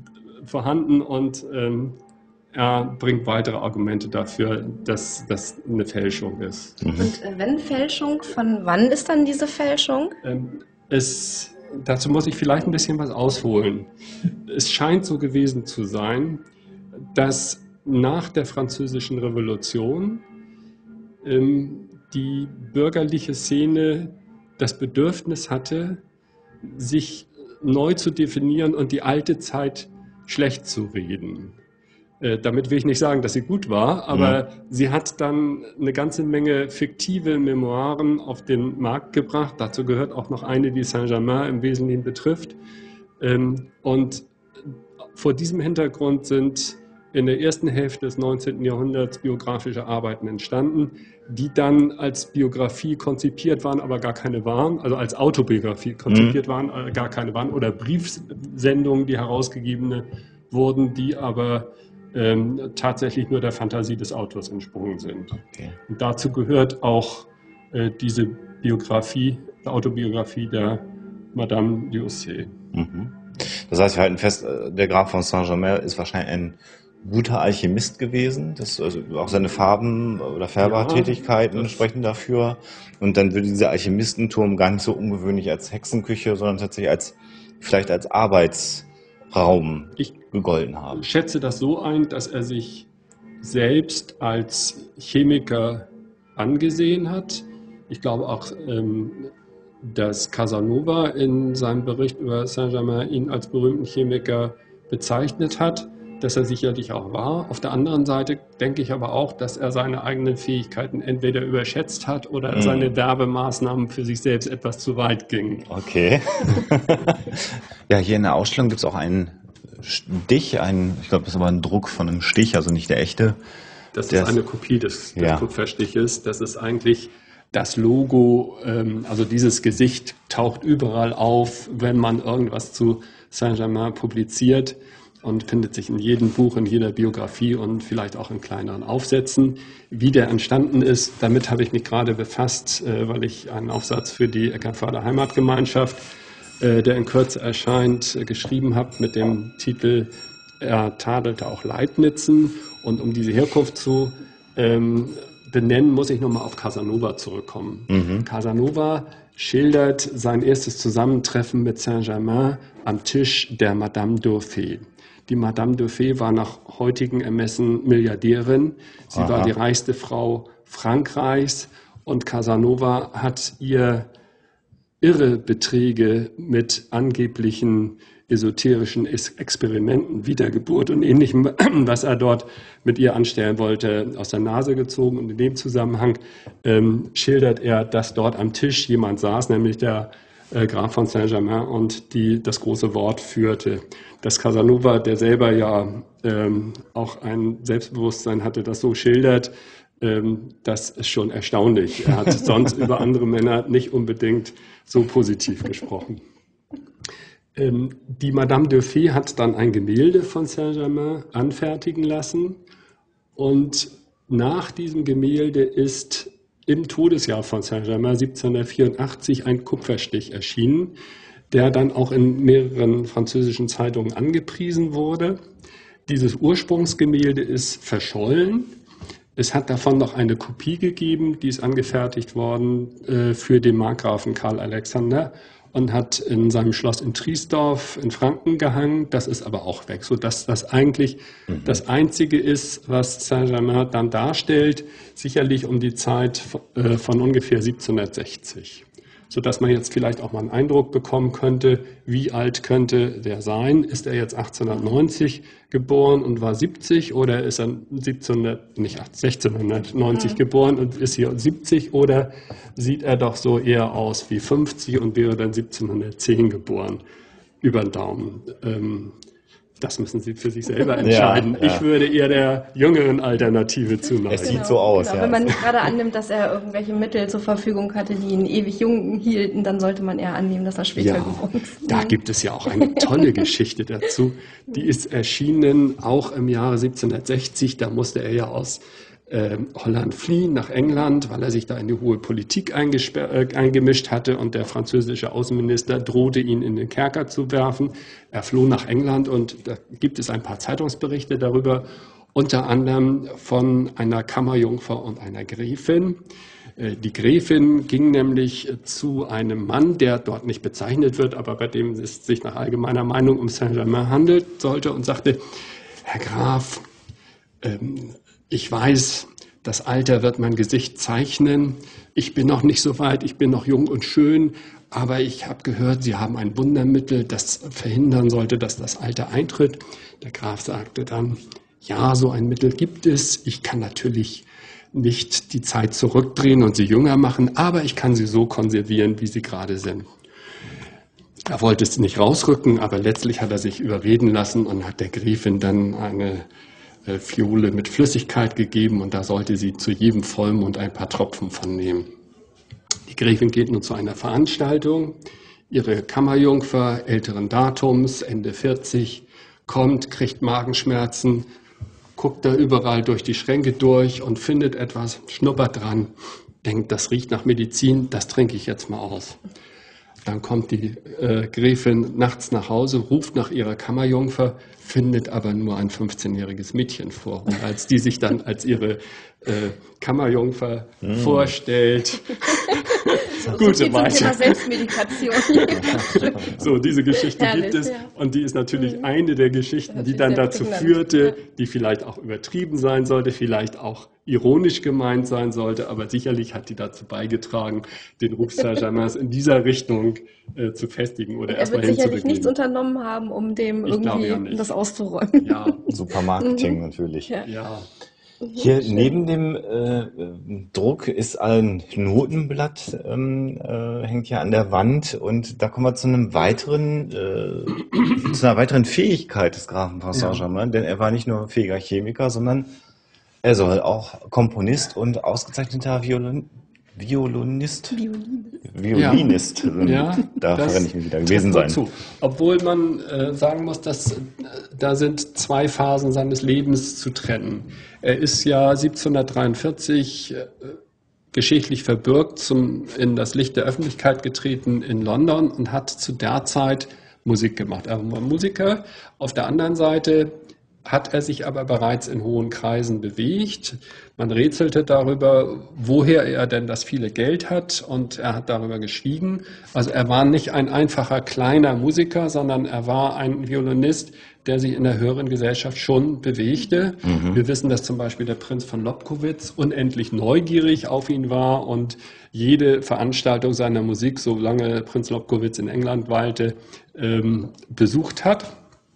vorhanden und ähm, er bringt weitere Argumente dafür, dass das eine Fälschung ist. Und äh, wenn Fälschung, von wann ist dann diese Fälschung? Ähm, es, dazu muss ich vielleicht ein bisschen was ausholen. Es scheint so gewesen zu sein, dass nach der Französischen Revolution ähm, die bürgerliche Szene das Bedürfnis hatte, sich neu zu definieren und die alte Zeit schlecht zu reden. Äh, damit will ich nicht sagen, dass sie gut war, aber ja. sie hat dann eine ganze Menge fiktive Memoiren auf den Markt gebracht. Dazu gehört auch noch eine, die Saint-Germain im Wesentlichen betrifft. Ähm, und vor diesem Hintergrund sind in der ersten Hälfte des neunzehnten Jahrhunderts biografische Arbeiten entstanden, die dann als Biografie konzipiert waren, aber gar keine waren, also als Autobiografie konzipiert mhm. waren, äh, gar keine waren, oder Briefsendungen, die herausgegebene wurden, die aber ähm, tatsächlich nur der Fantasie des Autors entsprungen sind. Okay. Und dazu gehört auch äh, diese Biografie, die Autobiografie der Madame d'Ussé. Mhm. Das heißt, wir halten fest, der Graf von Saint-Germain ist wahrscheinlich ein guter Alchemist gewesen. Das, also auch seine Farben- oder Färbertätigkeiten ja, sprechen dafür. Und dann würde dieser Alchemistenturm gar nicht so ungewöhnlich als Hexenküche, sondern tatsächlich als vielleicht als Arbeitsraum ich gegolten haben. Ich schätze das so ein, dass er sich selbst als Chemiker angesehen hat. Ich glaube auch, ähm, dass Casanova in seinem Bericht über Saint-Germain ihn als berühmten Chemiker bezeichnet hat, dass er sicherlich auch war. Auf der anderen Seite denke ich aber auch, dass er seine eigenen Fähigkeiten entweder überschätzt hat oder mhm. seine Werbemaßnahmen für sich selbst etwas zu weit gingen. Okay. Ja, hier in der Ausstellung gibt es auch einen Stich, einen, ich glaube, das ist aber ein Druck von einem Stich, also nicht der echte. Das ist eine Kopie des, des ja. Kupferstiches. Das ist eigentlich das Logo, ähm, also dieses Gesicht taucht überall auf, wenn man irgendwas zu Saint-Germain publiziert und findet sich in jedem Buch, in jeder Biografie und vielleicht auch in kleineren Aufsätzen. Wie der entstanden ist, damit habe ich mich gerade befasst, äh, weil ich einen Aufsatz für die Eckernförder Heimatgemeinschaft, äh, der in Kürze erscheint, äh, geschrieben habe mit dem Titel Er tadelte auch Leibnizen. Und um diese Herkunft zu ähm, benennen, muss ich nochmal auf Casanova zurückkommen. Mhm. Casanova schildert sein erstes Zusammentreffen mit Saint-Germain am Tisch der Madame d'Ussé. Die Madame d'Ussé war nach heutigen Ermessen Milliardärin. Sie Aha. war die reichste Frau Frankreichs und Casanova hat ihr irre Beträge mit angeblichen esoterischen Experimenten, Wiedergeburt und Ähnlichem, was er dort mit ihr anstellen wollte, aus der Nase gezogen. Und in dem Zusammenhang ähm, schildert er, dass dort am Tisch jemand saß, nämlich der äh, Graf von Saint-Germain, und die das große Wort führte. Dass Casanova, der selber ja ähm, auch ein Selbstbewusstsein hatte, das so schildert, ähm, das ist schon erstaunlich. Er hat sonst über andere Männer nicht unbedingt so positiv gesprochen. Ähm, die Madame d'Ussé hat dann ein Gemälde von Saint-Germain anfertigen lassen und nach diesem Gemälde ist im Todesjahr von Saint-Germain siebzehnhundertvierundachtzig ein Kupferstich erschienen, der dann auch in mehreren französischen Zeitungen angepriesen wurde. Dieses Ursprungsgemälde ist verschollen. Es hat davon noch eine Kopie gegeben, die ist angefertigt worden äh, für den Markgrafen Karl Alexander und hat in seinem Schloss in Triesdorf in Franken gehangen. Das ist aber auch weg, sodass das eigentlich mhm. das Einzige ist, was Saint-Germain dann darstellt, sicherlich um die Zeit äh, von ungefähr siebzehnhundertsechzig. Sodass man jetzt vielleicht auch mal einen Eindruck bekommen könnte, wie alt könnte der sein? Ist er jetzt achtzehnhundertneunzig geboren und war siebzig oder ist er siebzehnhundert, nicht sechzehnhundertneunzig mhm. geboren und ist hier siebzig oder sieht er doch so eher aus wie fünfzig und wäre dann siebzehnhundertzehn geboren? Über den Daumen. Ähm, Das müssen Sie für sich selber entscheiden. Ja, ja. Ich würde eher der jüngeren Alternative zuneigen. Es sieht genau, so aus. Genau. Ja. Wenn man nicht gerade annimmt, dass er irgendwelche Mittel zur Verfügung hatte, die ihn ewig jung hielten, dann sollte man eher annehmen, dass er später ja, geboren ist. Da gibt es ja auch eine tolle Geschichte dazu. Die ist erschienen auch im Jahre siebzehnhundertsechzig. Da musste er ja aus äh, Holland fliehen nach England, weil er sich da in die hohe Politik äh, eingemischt hatte und der französische Außenminister drohte, ihn in den Kerker zu werfen. Er floh nach England und da gibt es ein paar Zeitungsberichte darüber, unter anderem von einer Kammerjungfer und einer Gräfin. Die Gräfin ging nämlich zu einem Mann, der dort nicht bezeichnet wird, aber bei dem es sich nach allgemeiner Meinung um Saint-Germain handelt sollte und sagte, Herr Graf, ähm, ich weiß, das Alter wird mein Gesicht zeichnen. Ich bin noch nicht so weit, ich bin noch jung und schön, aber ich habe gehört, Sie haben ein Wundermittel, das verhindern sollte, dass das Alter eintritt. Der Graf sagte dann, ja, so ein Mittel gibt es. Ich kann natürlich nicht die Zeit zurückdrehen und sie jünger machen, aber ich kann sie so konservieren, wie sie gerade sind. Er wollte es nicht rausrücken, aber letztlich hat er sich überreden lassen und hat der Gräfin dann eine äh, Fiole mit Flüssigkeit gegeben und da sollte sie zu jedem Vollmond ein paar Tropfen von nehmen. Die Gräfin geht nun zu einer Veranstaltung. Ihre Kammerjungfer älteren Datums, Ende vierzig, kommt, kriegt Magenschmerzen, guckt da überall durch die Schränke durch und findet etwas, schnuppert dran, denkt, das riecht nach Medizin, das trinke ich jetzt mal aus. Dann kommt die äh, Gräfin nachts nach Hause, ruft nach ihrer Kammerjungfer, findet aber nur ein fünfzehnjähriges Mädchen vor. Und als die sich dann als ihre äh, Kammerjungfer mm. vorstellt, so gute so weiter. Thema Selbstmedikation. So, diese Geschichte Herrlich, gibt es ja. Und die ist natürlich mhm. eine der Geschichten, die dann dazu prägnant. führte, Ja. die vielleicht auch übertrieben sein sollte, vielleicht auch ironisch gemeint sein sollte, aber sicherlich hat die dazu beigetragen, den Ruf Saint-Germains in dieser Richtung äh, zu festigen oder Er erstmal wird sicherlich hinzubegeben. nichts unternommen haben, um dem Ich glaube ja irgendwie nicht. das auszuräumen. Ja, Super Marketing natürlich. Ja. ja. Hier neben dem äh, Druck ist ein Notenblatt, ähm, äh, hängt hier an der Wand und da kommen wir zu einem weiteren, äh, zu einer weiteren Fähigkeit des Grafen von Saint-Germain, denn er war nicht nur fähiger Chemiker, sondern er soll auch Komponist und ausgezeichneter Violin, Violinist, Violinist, Ja. Ja, da das verrenne ich mich wieder gewesen trifft sein. wohl zu. Obwohl man äh, sagen muss, dass äh, da sind zwei Phasen seines Lebens zu trennen. Er ist ja siebzehnhundertdreiundvierzig äh, geschichtlich verbürgt zum, in das Licht der Öffentlichkeit getreten in London und hat zu der Zeit Musik gemacht. Er war Musiker. Auf der anderen Seite hat er sich aber bereits in hohen Kreisen bewegt. Man rätselte darüber, woher er denn das viele Geld hat, und er hat darüber geschwiegen. Also er war nicht ein einfacher kleiner Musiker, sondern er war ein Violinist, der sich in der höheren Gesellschaft schon bewegte. Mhm. Wir wissen, dass zum Beispiel der Prinz von Lobkowitz unendlich neugierig auf ihn war und jede Veranstaltung seiner Musik, solange Prinz Lobkowitz in England weilte, ähm, besucht hat.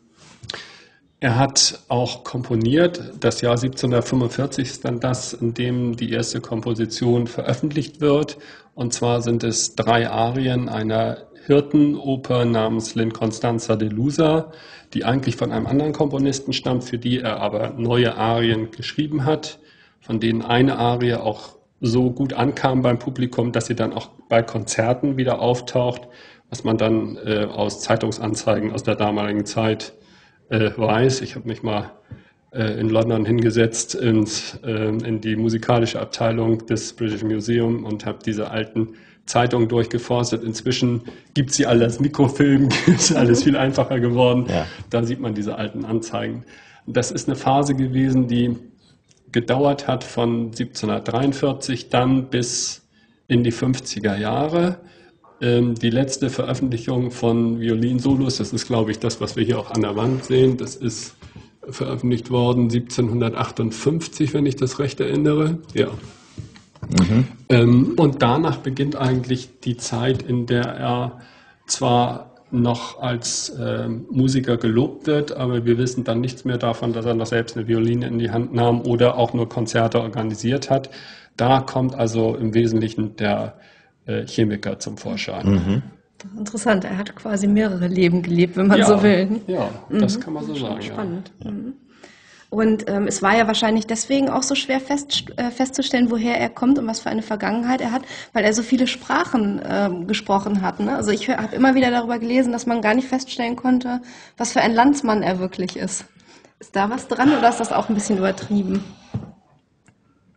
Er hat auch komponiert. Das Jahr siebzehnhundertfünfundvierzig ist dann das, in dem die erste Komposition veröffentlicht wird. Und zwar sind es drei Arien einer Hirtenoper namens L'Inconstanza delusa, die eigentlich von einem anderen Komponisten stammt, für die er aber neue Arien geschrieben hat, von denen eine Arie auch so gut ankam beim Publikum, dass sie dann auch bei Konzerten wieder auftaucht, was man dann äh, aus Zeitungsanzeigen aus der damaligen Zeit äh, weiß. Ich habe mich mal äh, in London hingesetzt ins, äh, in die musikalische Abteilung des British Museum und habe diese alten Zeitungen durchgeforstet. Inzwischen gibt es sie alle als Mikrofilm, ist alles viel einfacher geworden. Ja. Da sieht man diese alten Anzeigen. Das ist eine Phase gewesen, die gedauert hat von siebzehnhundertdreiundvierzig dann bis in die fünfziger Jahre. Ähm, die letzte Veröffentlichung von Violinsolos, das ist, glaube ich, das, was wir hier auch an der Wand sehen, das ist veröffentlicht worden siebzehnhundertachtundfünfzig, wenn ich das recht erinnere. Ja. Mhm. Ähm, und danach beginnt eigentlich die Zeit, in der er zwar noch als äh, Musiker gelobt wird, aber wir wissen dann nichts mehr davon, dass er noch selbst eine Violine in die Hand nahm oder auch nur Konzerte organisiert hat. Da kommt also im Wesentlichen der äh, Chemiker zum Vorschein. Mhm. Interessant, er hat quasi mehrere Leben gelebt, wenn man ja, so will. Ja, das mhm. kann man so sagen. Spannend. Ja. Mhm. Und ähm, es war ja wahrscheinlich deswegen auch so schwer fest, äh, festzustellen, woher er kommt und was für eine Vergangenheit er hat, weil er so viele Sprachen ähm, gesprochen hat. Ne? Also ich habe immer wieder darüber gelesen, dass man gar nicht feststellen konnte, was für ein Landsmann er wirklich ist. Ist da was dran oder ist das auch ein bisschen übertrieben?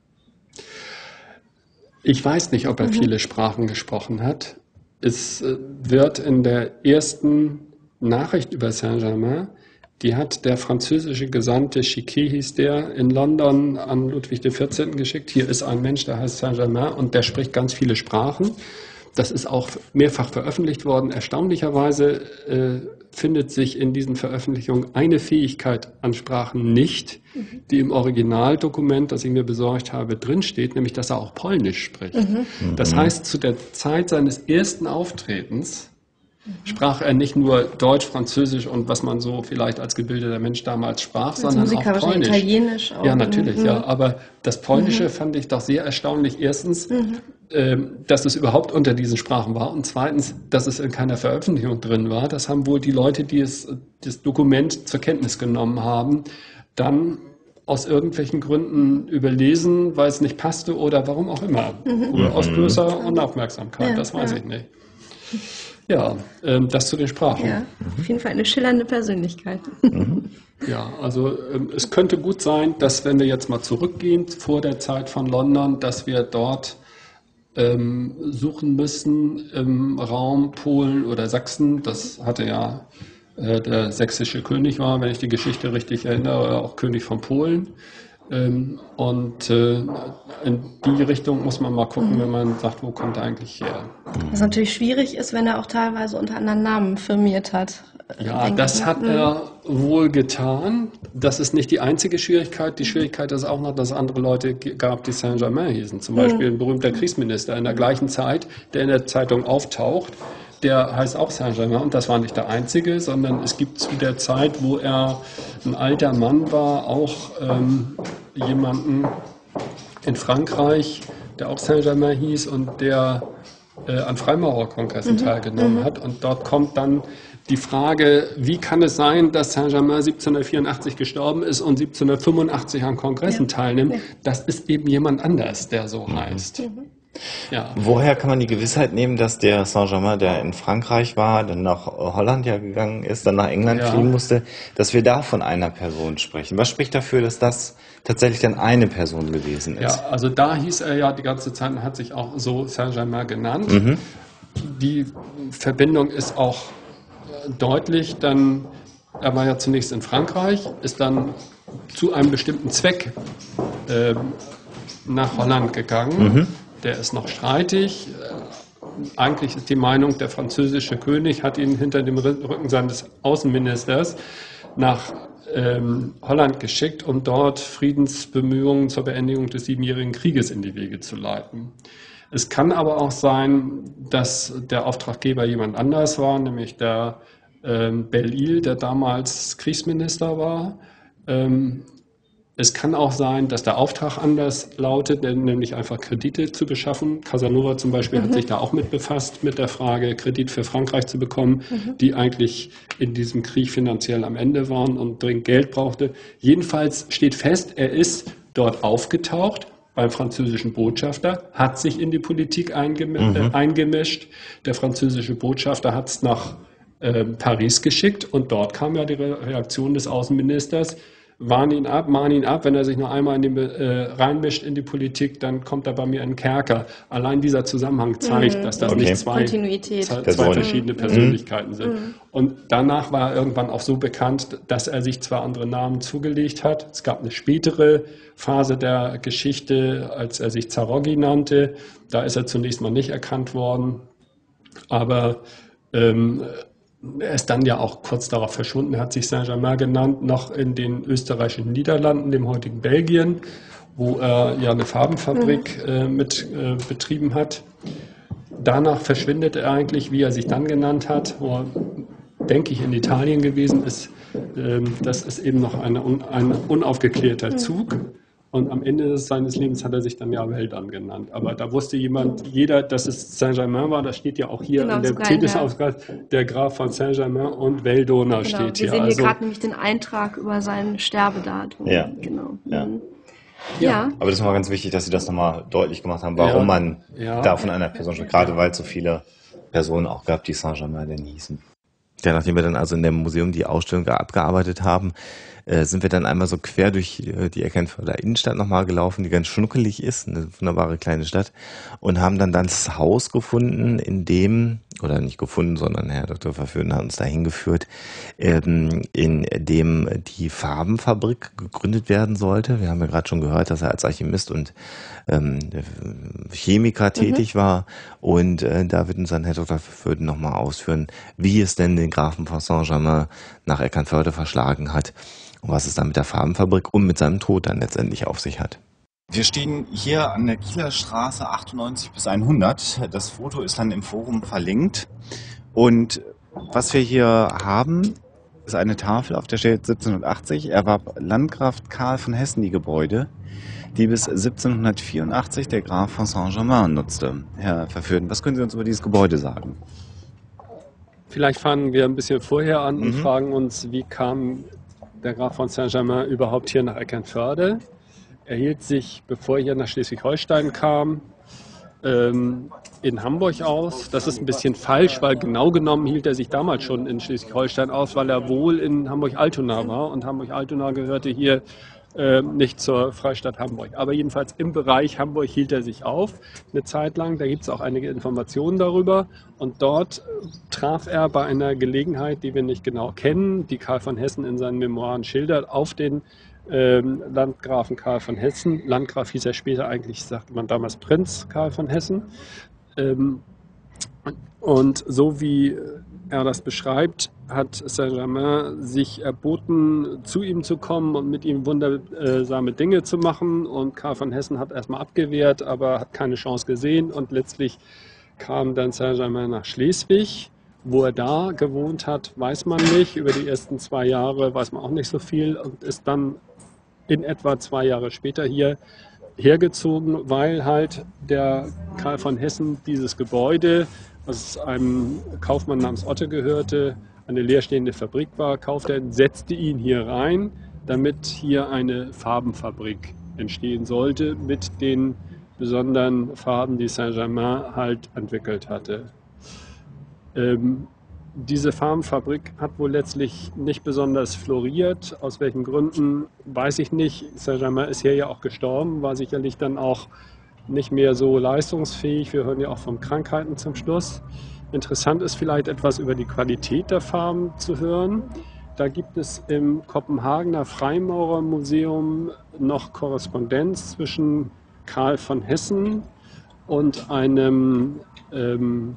Ich weiß nicht, ob er mhm. viele Sprachen gesprochen hat. Es wird in der ersten Nachricht über Saint-Germain, die hat der französische Gesandte Chiquet, hieß der, in London an Ludwig der vierzehnten geschickt. Hier ist ein Mensch, der heißt Saint-Germain und der spricht ganz viele Sprachen. Das ist auch mehrfach veröffentlicht worden. Erstaunlicherweise äh, findet sich in diesen Veröffentlichungen eine Fähigkeit an Sprachen nicht, mhm. die im Originaldokument, das ich mir besorgt habe, drinsteht, nämlich dass er auch Polnisch spricht. Mhm. Das heißt, zu der Zeit seines ersten Auftretens mhm. sprach er nicht nur Deutsch, Französisch und was man so vielleicht als gebildeter Mensch damals sprach, als sondern Musiker auch Polnisch. Italienisch auch. Ja, natürlich, mhm. ja. Aber das Polnische mhm. fand ich doch sehr erstaunlich. Erstens, mhm. dass es überhaupt unter diesen Sprachen war und zweitens, dass es in keiner Veröffentlichung drin war. Das haben wohl die Leute, die es, das Dokument zur Kenntnis genommen haben, dann aus irgendwelchen Gründen überlesen, weil es nicht passte oder warum auch immer. Mhm. Oder aus größerer Unaufmerksamkeit, ja, das weiß ja. ich nicht. Ja, ähm, das zu den Sprachen. Ja, auf jeden Fall eine schillernde Persönlichkeit. Mhm. Ja, also ähm, es könnte gut sein, dass wenn wir jetzt mal zurückgehen vor der Zeit von London, dass wir dort ähm, suchen müssen im Raum Polen oder Sachsen. Das hatte ja äh, der sächsische König war, wenn ich die Geschichte richtig erinnere, auch König von Polen. Ähm, und äh, in die Richtung muss man mal gucken, mhm. wenn man sagt, wo kommt er eigentlich her. Was natürlich schwierig ist, wenn er auch teilweise unter anderen Namen firmiert hat. Ja, das hat er wohl getan. Das ist nicht die einzige Schwierigkeit. Die Schwierigkeit ist auch noch, dass es andere Leute gab, die Saint-Germain hießen. Zum Beispiel ein berühmter Kriegsminister in der gleichen Zeit, der in der Zeitung auftaucht. Der heißt auch Saint-Germain und das war nicht der einzige, sondern es gibt zu der Zeit, wo er ein alter Mann war, auch ähm, jemanden in Frankreich, der auch Saint-Germain hieß und der äh, an Freimaurerkongressen mhm. teilgenommen mhm. hat. Und dort kommt dann die Frage, wie kann es sein, dass Saint-Germain siebzehnhundertvierundachtzig gestorben ist und siebzehnhundertfünfundachtzig an Kongressen ja. teilnimmt? Ja. Das ist eben jemand anders, der so mhm. heißt. Mhm. Ja. Woher kann man die Gewissheit nehmen, dass der Saint-Germain, der in Frankreich war, dann nach Holland ja gegangen ist, dann nach England ja. fliegen musste, dass wir da von einer Person sprechen? Was spricht dafür, dass das tatsächlich dann eine Person gewesen ist? Ja, also da hieß er ja die ganze Zeit und hat sich auch so Saint-Germain genannt. Mhm. Die Verbindung ist auch deutlich, dann er war ja zunächst in Frankreich, ist dann zu einem bestimmten Zweck äh, nach Holland gegangen. Mhm. Der ist noch streitig. Eigentlich ist die Meinung, der französische König hat ihn hinter dem Rücken seines Außenministers nach ähm, Holland geschickt, um dort Friedensbemühungen zur Beendigung des Siebenjährigen Krieges in die Wege zu leiten. Es kann aber auch sein, dass der Auftraggeber jemand anders war, nämlich der ähm, Belle-Isle, der damals Kriegsminister war. Ähm, Es kann auch sein, dass der Auftrag anders lautet, nämlich einfach Kredite zu beschaffen. Casanova zum Beispiel mhm. hat sich da auch mit befasst, mit der Frage, Kredit für Frankreich zu bekommen, mhm. die eigentlich in diesem Krieg finanziell am Ende waren und dringend Geld brauchte. Jedenfalls steht fest, er ist dort aufgetaucht beim französischen Botschafter, hat sich in die Politik eingem- mhm. äh, eingemischt. Der französische Botschafter hat es nach äh, Paris geschickt und dort kam ja die Reaktion des Außenministers, warn ihn ab, mahn ihn ab, wenn er sich noch einmal in die, äh, reinmischt in die Politik, dann kommt er bei mir in den Kerker. Allein dieser Zusammenhang zeigt, mhm. dass das okay. nicht zwei, zwei, zwei verschiedene mhm. Persönlichkeiten sind. Mhm. Und danach war er irgendwann auch so bekannt, dass er sich zwar andere Namen zugelegt hat. Es gab eine spätere Phase der Geschichte, als er sich Zaroggi nannte. Da ist er zunächst mal nicht erkannt worden. Aber ähm, er ist dann ja auch kurz darauf verschwunden, hat sich Saint-Germain genannt, noch in den österreichischen Niederlanden, dem heutigen Belgien, wo er ja eine Farbenfabrik mhm. äh, mit äh, betrieben hat. Danach verschwindet er eigentlich, wie er sich dann genannt hat, wo er, denke ich, in Italien gewesen ist. Äh, das ist eben noch eine, ein unaufgeklärter mhm. Zug. Und am Ende seines Lebens hat er sich dann ja Weltan genannt. Aber da wusste jemand, jeder, dass es Saint-Germain war. Das steht ja auch hier genau, in der Titelsausgabe. Der Graf von Saint-Germain und Veldona genau, steht hier. Wir sehen also, hier gerade nämlich den Eintrag über sein Sterbedatum. Ja. Genau. Ja. Mhm. Ja. ja. Aber das ist mal ganz wichtig, dass Sie das nochmal deutlich gemacht haben, warum ja. man ja. da von einer Person spricht. Gerade weil es so viele Personen auch gab, die Saint-Germain denn hießen. Ja, nachdem wir dann also in dem Museum die Ausstellung abgearbeitet haben, äh, sind wir dann einmal so quer durch äh, die Eckernförder Innenstadt nochmal gelaufen, die ganz schnuckelig ist, eine wunderbare kleine Stadt, und haben dann das Haus gefunden, in dem, oder nicht gefunden, sondern Herr Doktor Verföhn hat uns dahin geführt, ähm, in dem die Farbenfabrik gegründet werden sollte. Wir haben ja gerade schon gehört, dass er als Alchemist und ähm, Chemiker tätig mhm. war, und äh, da wird uns dann Herr Doktor Verföhn nochmal ausführen, wie es denn den Grafen von Saint-Germain nach Eckernförde verschlagen hat und was es dann mit der Farbenfabrik und mit seinem Tod dann letztendlich auf sich hat. Wir stehen hier an der Kieler Straße achtundneunzig bis hundert. Das Foto ist dann im Forum verlinkt. Und was wir hier haben, ist eine Tafel, auf der steht siebzehnhundertachtzig. Erwarb Landgraf Karl von Hessen die Gebäude, die bis siebzehnhundertvierundachtzig der Graf von Saint-Germain nutzte. Herr Verföhn, was können Sie uns über dieses Gebäude sagen? Vielleicht fangen wir ein bisschen vorher an und Mhm. fragen uns, wie kam der Graf von Saint-Germain überhaupt hier nach Eckernförde? Er hielt sich, bevor er hier nach Schleswig-Holstein kam, ähm, in Hamburg aus. Das ist ein bisschen falsch, weil genau genommen hielt er sich damals schon in Schleswig-Holstein aus, weil er wohl in Hamburg-Altona war. Und Hamburg-Altona gehörte hier äh, nicht zur Freistadt Hamburg. Aber jedenfalls im Bereich Hamburg hielt er sich auf, eine Zeit lang. Da gibt es auch einige Informationen darüber. Und dort traf er bei einer Gelegenheit, die wir nicht genau kennen, die Karl von Hessen in seinen Memoiren schildert, auf den ähm, Landgrafen Karl von Hessen. Landgraf hieß er später eigentlich, sagte man damals Prinz Karl von Hessen. Ähm, und so wie er das beschreibt, hat Saint-Germain sich erboten, zu ihm zu kommen und mit ihm wundersame Dinge zu machen. Und Karl von Hessen hat erstmal abgewehrt, aber hat keine Chance gesehen. Und letztlich kam dann Saint-Germain nach Schleswig. Wo er da gewohnt hat, weiß man nicht. Über die ersten zwei Jahre weiß man auch nicht so viel. Und ist dann in etwa zwei Jahre später hier hergezogen, weil halt der Karl von Hessen dieses Gebäude, was einem Kaufmann namens Otte gehörte, eine leerstehende Fabrik war, kaufte er, setzte ihn hier rein, damit hier eine Farbenfabrik entstehen sollte mit den besonderen Farben, die Saint-Germain halt entwickelt hatte. Ähm, diese Farbenfabrik hat wohl letztlich nicht besonders floriert. Aus welchen Gründen, weiß ich nicht. Saint-Germain ist hier ja auch gestorben, war sicherlich dann auch nicht mehr so leistungsfähig. Wir hören ja auch von Krankheiten zum Schluss. Interessant ist vielleicht etwas über die Qualität der Farben zu hören. Da gibt es im Kopenhagener Freimaurermuseum noch Korrespondenz zwischen Karl von Hessen und einem ähm,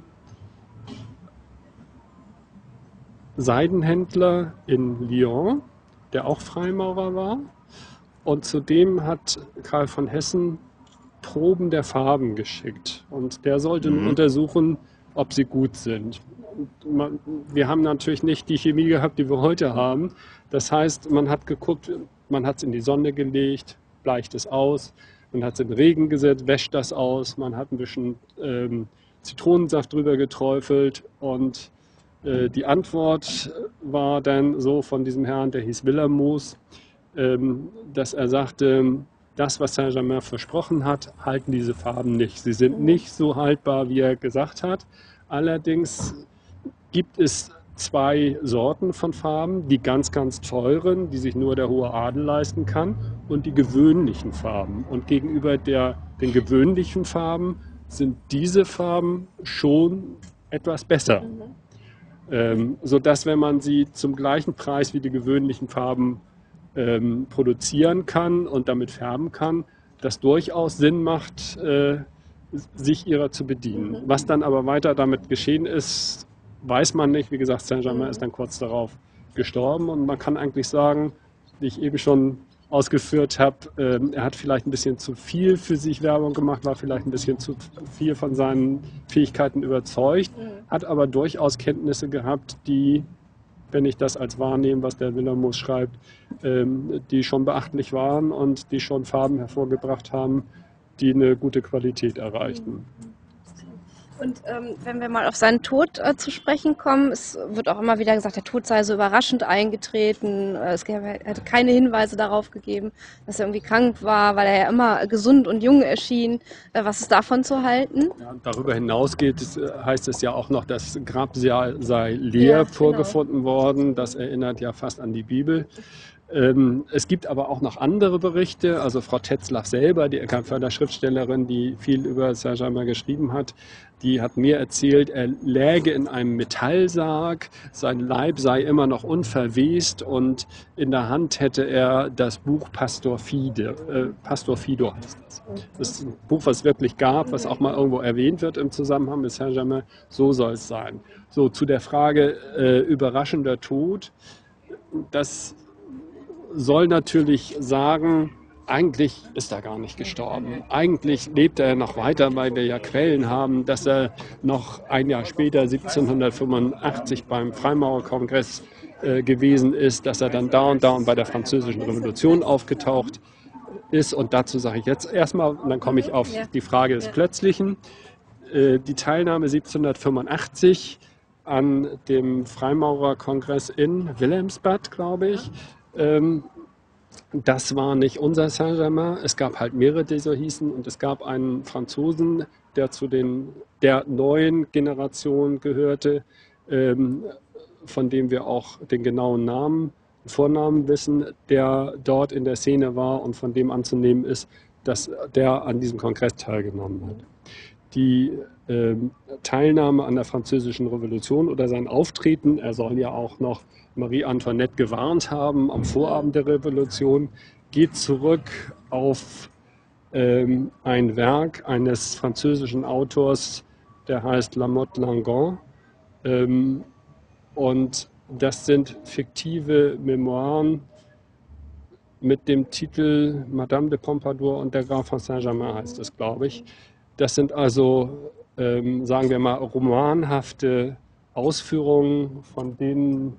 Seidenhändler in Lyon, der auch Freimaurer war. Und zudem hat Karl von Hessen Proben der Farben geschickt. Und der sollte mhm. untersuchen, ob sie gut sind. Und man, wir haben natürlich nicht die Chemie gehabt, die wir heute haben. Das heißt, man hat geguckt, man hat es in die Sonne gelegt, bleicht es aus, man hat es in den Regen gesetzt, wäscht das aus, man hat ein bisschen ähm, Zitronensaft drüber geträufelt und äh, die Antwort war dann so von diesem Herrn, der hieß Willermoos, ähm, dass er sagte, das, was Saint-Germain versprochen hat, halten diese Farben nicht. Sie sind nicht so haltbar, wie er gesagt hat. Allerdings gibt es zwei Sorten von Farben, die ganz, ganz teuren, die sich nur der hohe Adel leisten kann, und die gewöhnlichen Farben. Und gegenüber der, den gewöhnlichen Farben sind diese Farben schon etwas besser. Mhm. Ähm, sodass, wenn man sie zum gleichen Preis wie die gewöhnlichen Farben ähm, produzieren kann und damit färben kann, das durchaus Sinn macht, äh, sich ihrer zu bedienen. Mhm. Was dann aber weiter damit geschehen ist, weiß man nicht. Wie gesagt, Saint-Germain mhm. ist dann kurz darauf gestorben und man kann eigentlich sagen, wie ich eben schon ausgeführt habe, äh, er hat vielleicht ein bisschen zu viel für sich Werbung gemacht, war vielleicht ein bisschen zu viel von seinen Fähigkeiten überzeugt, mhm. hat aber durchaus Kenntnisse gehabt, die, wenn ich das als wahrnehme, was der Willermoos schreibt, ähm, die schon beachtlich waren und die schon Farben hervorgebracht haben, die eine gute Qualität erreichten. Und ähm, wenn wir mal auf seinen Tod äh, zu sprechen kommen, es wird auch immer wieder gesagt, der Tod sei so überraschend eingetreten. Es gäbe, hätte keine Hinweise darauf gegeben, dass er irgendwie krank war, weil er ja immer gesund und jung erschien. Äh, was ist davon zu halten? Ja, darüber hinaus geht es, heißt es ja auch noch, das Grab sei leer ja, vorgefunden genau. worden. Das erinnert ja fast an die Bibel. Ähm, es gibt aber auch noch andere Berichte, also Frau Tetzlaff selber, die Eckernförder Schriftstellerin, die viel über Saint-Germain geschrieben hat, die hat mir erzählt, er läge in einem Metallsarg, sein Leib sei immer noch unverwest und in der Hand hätte er das Buch Pastor Fido. Äh, Pastor Fido heißt das. Das ist ein Buch, was es wirklich gab, was auch mal irgendwo erwähnt wird im Zusammenhang mit Saint-Germain. So soll es sein. So, zu der Frage äh, überraschender Tod. Das soll natürlich sagen, eigentlich ist er gar nicht gestorben. Eigentlich lebt er noch weiter, weil wir ja Quellen haben, dass er noch ein Jahr später, siebzehnhundertfünfundachtzig, beim Freimaurerkongress äh, gewesen ist, dass er dann da und da und bei der Französischen Revolution aufgetaucht ist. Und dazu sage ich jetzt erstmal, und dann komme ich auf die Frage des Plötzlichen. Äh, die Teilnahme siebzehnhundertfünfundachtzig an dem Freimaurerkongress in Wilhelmsbad, glaube ich, Ähm, das war nicht unser Saint-Germain. Es gab halt mehrere, die so hießen. Und es gab einen Franzosen, der zu den, der neuen Generation gehörte, ähm, von dem wir auch den genauen Namen, Vornamen wissen, der dort in der Szene war und von dem anzunehmen ist, dass der an diesem Kongress teilgenommen hat. Die ähm, Teilnahme an der Französischen Revolution oder sein Auftreten, er soll ja auch noch Marie Antoinette gewarnt haben am Vorabend der Revolution, geht zurück auf ähm, ein Werk eines französischen Autors, der heißt Lamotte Langon. Ähm, und das sind fiktive Memoiren mit dem Titel Madame de Pompadour und der Graf von Saint-Germain heißt es, glaube ich. Das sind also, ähm, sagen wir mal, romanhafte Ausführungen, von denen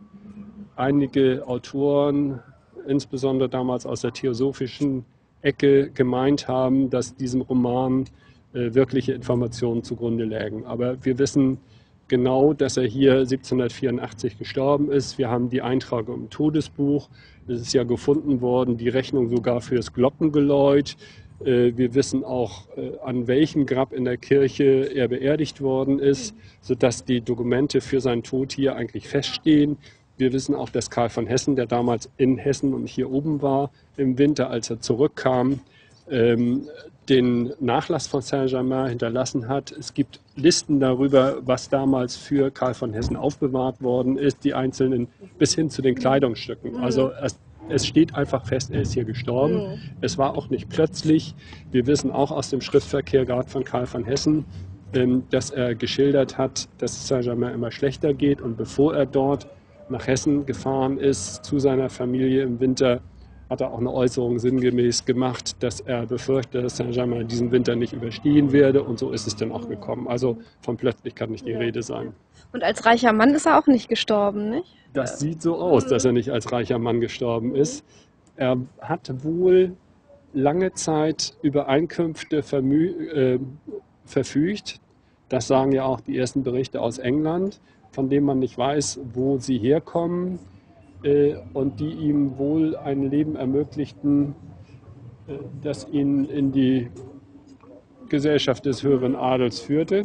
einige Autoren, insbesondere damals aus der theosophischen Ecke, gemeint haben, dass diesem Roman äh, wirkliche Informationen zugrunde lägen. Aber wir wissen genau, dass er hier siebzehnhundertvierundachtzig gestorben ist. Wir haben die Eintragung im Todesbuch. Es ist ja gefunden worden, die Rechnung sogar fürs Glockengeläut. Äh, wir wissen auch, äh, an welchem Grab in der Kirche er beerdigt worden ist, sodass die Dokumente für seinen Tod hier eigentlich feststehen. Wir wissen auch, dass Karl von Hessen, der damals in Hessen und hier oben war, im Winter, als er zurückkam, ähm, den Nachlass von Saint-Germain hinterlassen hat. Es gibt Listen darüber, was damals für Karl von Hessen aufbewahrt worden ist, die einzelnen bis hin zu den Kleidungsstücken. Also es, es steht einfach fest, er ist hier gestorben. Mhm. Es war auch nicht plötzlich. Wir wissen auch aus dem Schriftverkehr gerade von Karl von Hessen, ähm, dass er geschildert hat, dass Saint-Germain immer schlechter geht. Und bevor er dort nach Hessen gefahren ist, zu seiner Familie im Winter, hat er auch eine Äußerung sinngemäß gemacht, dass er befürchtet, dass Saint-Germain diesen Winter nicht überstehen werde. Und so ist es dann auch gekommen. Also von plötzlich kann nicht die Rede sein. Und als reicher Mann ist er auch nicht gestorben, nicht? Das sieht so aus, dass er nicht als reicher Mann gestorben ist. Er hat wohl lange Zeit über Einkünfte vermü- äh, verfügt. Das sagen ja auch die ersten Berichte aus England, von denen man nicht weiß, wo sie herkommen äh, und die ihm wohl ein Leben ermöglichten, äh, das ihn in die Gesellschaft des höheren Adels führte.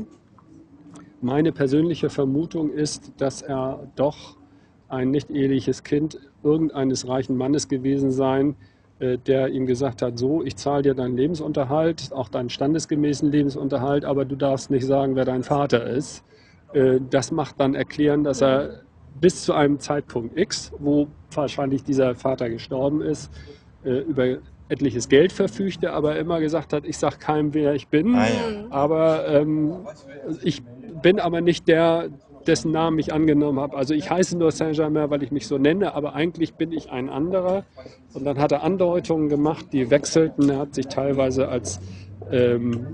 Meine persönliche Vermutung ist, dass er doch ein nicht eheliches Kind irgendeines reichen Mannes gewesen sein, äh, der ihm gesagt hat, so, ich zahle dir deinen Lebensunterhalt, auch deinen standesgemäßen Lebensunterhalt, aber du darfst nicht sagen, wer dein Vater ist. Das macht dann erklären, dass er bis zu einem Zeitpunkt X, wo wahrscheinlich dieser Vater gestorben ist, über etliches Geld verfügte, aber immer gesagt hat, ich sage keinem, wer ich bin, ah, ja. aber ähm, ich bin aber nicht der, dessen Namen ich angenommen habe. Also ich heiße nur Saint-Germain, weil ich mich so nenne, aber eigentlich bin ich ein anderer. Und dann hat er Andeutungen gemacht, die wechselten. Er hat sich teilweise als, ähm,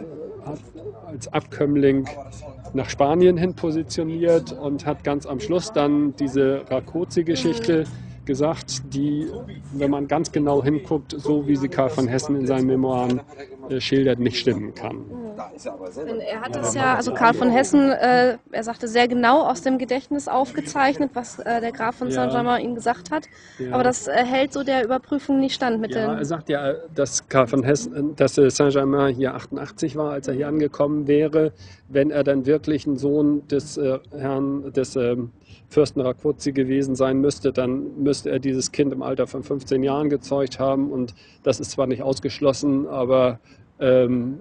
als Abkömmling nach Spanien hin positioniert und hat ganz am Schluss dann diese Rakoczy-Geschichte gesagt, die, wenn man ganz genau hinguckt, so wie sie Karl von Hessen in seinen Memoiren äh, schildert, nicht stimmen kann. Er hat es ja, also Karl von Hessen, äh, er sagte, sehr genau aus dem Gedächtnis aufgezeichnet, was äh, der Graf von Ja. Saint-Germain ihm gesagt hat. Ja. Aber das äh, hält so der Überprüfung nicht stand mit Ja, er den... sagt ja, dass Karl von Hessen, dass äh, Saint-Germain hier achtundachtzig war, als er hier angekommen wäre. Wenn er dann wirklich ein Sohn des äh, Herrn, des ähm, Fürsten Rákóczi gewesen sein müsste, dann müsste er dieses Kind im Alter von fünfzehn Jahren gezeugt haben. Und das ist zwar nicht ausgeschlossen, aber ähm,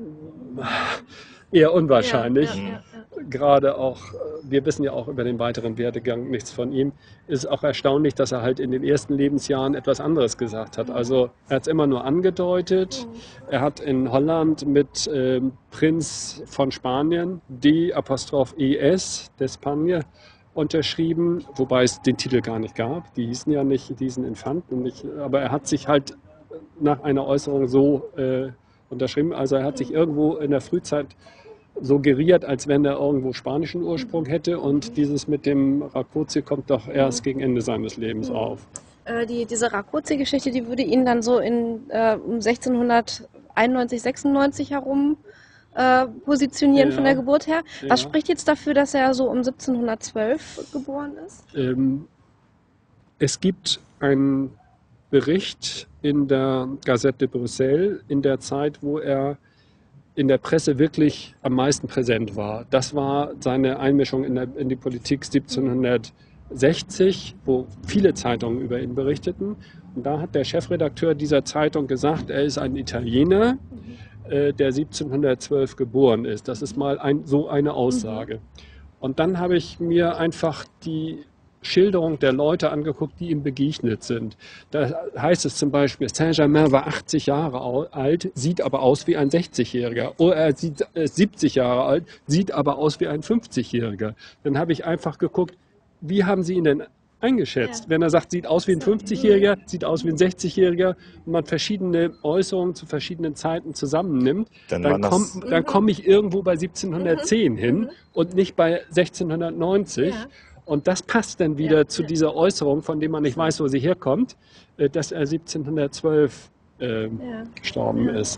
eher unwahrscheinlich. Ja, ja, ja, ja. Gerade auch, wir wissen ja auch über den weiteren Werdegang nichts von ihm, ist auch erstaunlich, dass er halt in den ersten Lebensjahren etwas anderes gesagt hat. Also er hat es immer nur angedeutet. Er hat in Holland mit ähm, Prinz von Spanien, D Apostroph E S, d'Espagne, unterschrieben, wobei es den Titel gar nicht gab. Die hießen ja nicht, diesen Infanten nicht, aber er hat sich halt nach einer Äußerung so äh, unterschrieben. Also er hat sich irgendwo in der Frühzeit suggeriert, als wenn er irgendwo spanischen Ursprung hätte, und dieses mit dem Rákóczi kommt doch erst gegen Ende seines Lebens auf. Äh, die, diese Rákóczi-Geschichte, die würde ihn dann so in äh, um sechzehnhunderteinundneunzig, sechsundneunzig herum äh, positionieren Ja. von der Geburt her. Was Ja. spricht jetzt dafür, dass er so um siebzehnhundertzwölf geboren ist? Ähm, es gibt einen Bericht in der Gazette de Bruxelles in der Zeit, wo er in der Presse wirklich am meisten präsent war. Das war seine Einmischung in, der, in die Politik siebzehnhundertsechzig, wo viele Zeitungen über ihn berichteten. Und da hat der Chefredakteur dieser Zeitung gesagt, er ist ein Italiener, äh, der siebzehnhundertzwölf geboren ist. Das ist mal ein, so eine Aussage. Und dann habe ich mir einfach die Schilderung der Leute angeguckt, die ihm begegnet sind. Da heißt es zum Beispiel, Saint-Germain war achtzig Jahre alt, sieht aber aus wie ein sechzigjähriger. Oder er sieht äh, siebzig Jahre alt, sieht aber aus wie ein fünfzigjähriger. Dann habe ich einfach geguckt, wie haben sie ihn denn eingeschätzt? Ja. Wenn er sagt, sieht aus wie ein fünfzigjähriger, sieht aus wie ein sechzigjähriger, und man verschiedene Äußerungen zu verschiedenen Zeiten zusammennimmt, Dann dann, waren das- komm, dann komme ich irgendwo bei siebzehnhundertzehn hin und nicht bei sechzehnhundertneunzig. Ja. Und das passt dann wieder Ja, zu ja. dieser Äußerung, von der man nicht weiß, wo sie herkommt, äh, dass er siebzehnhundertzwölf äh, Ja. gestorben ist.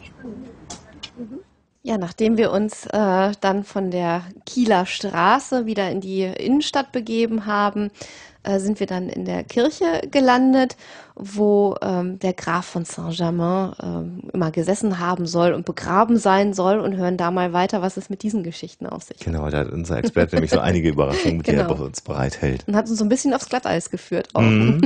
Ja, nachdem wir uns äh, dann von der Kieler Straße wieder in die Innenstadt begeben haben, äh, sind wir dann in der Kirche gelandet, wo ähm, der Graf von Saint-Germain ähm, immer gesessen haben soll und begraben sein soll, und hören da mal weiter, was es mit diesen Geschichten auf sich hat. Genau, da hat unser Experte nämlich so einige Überraschungen, die Genau. er bei uns bereithält. Und hat uns so ein bisschen aufs Glatteis geführt auch. Mhm.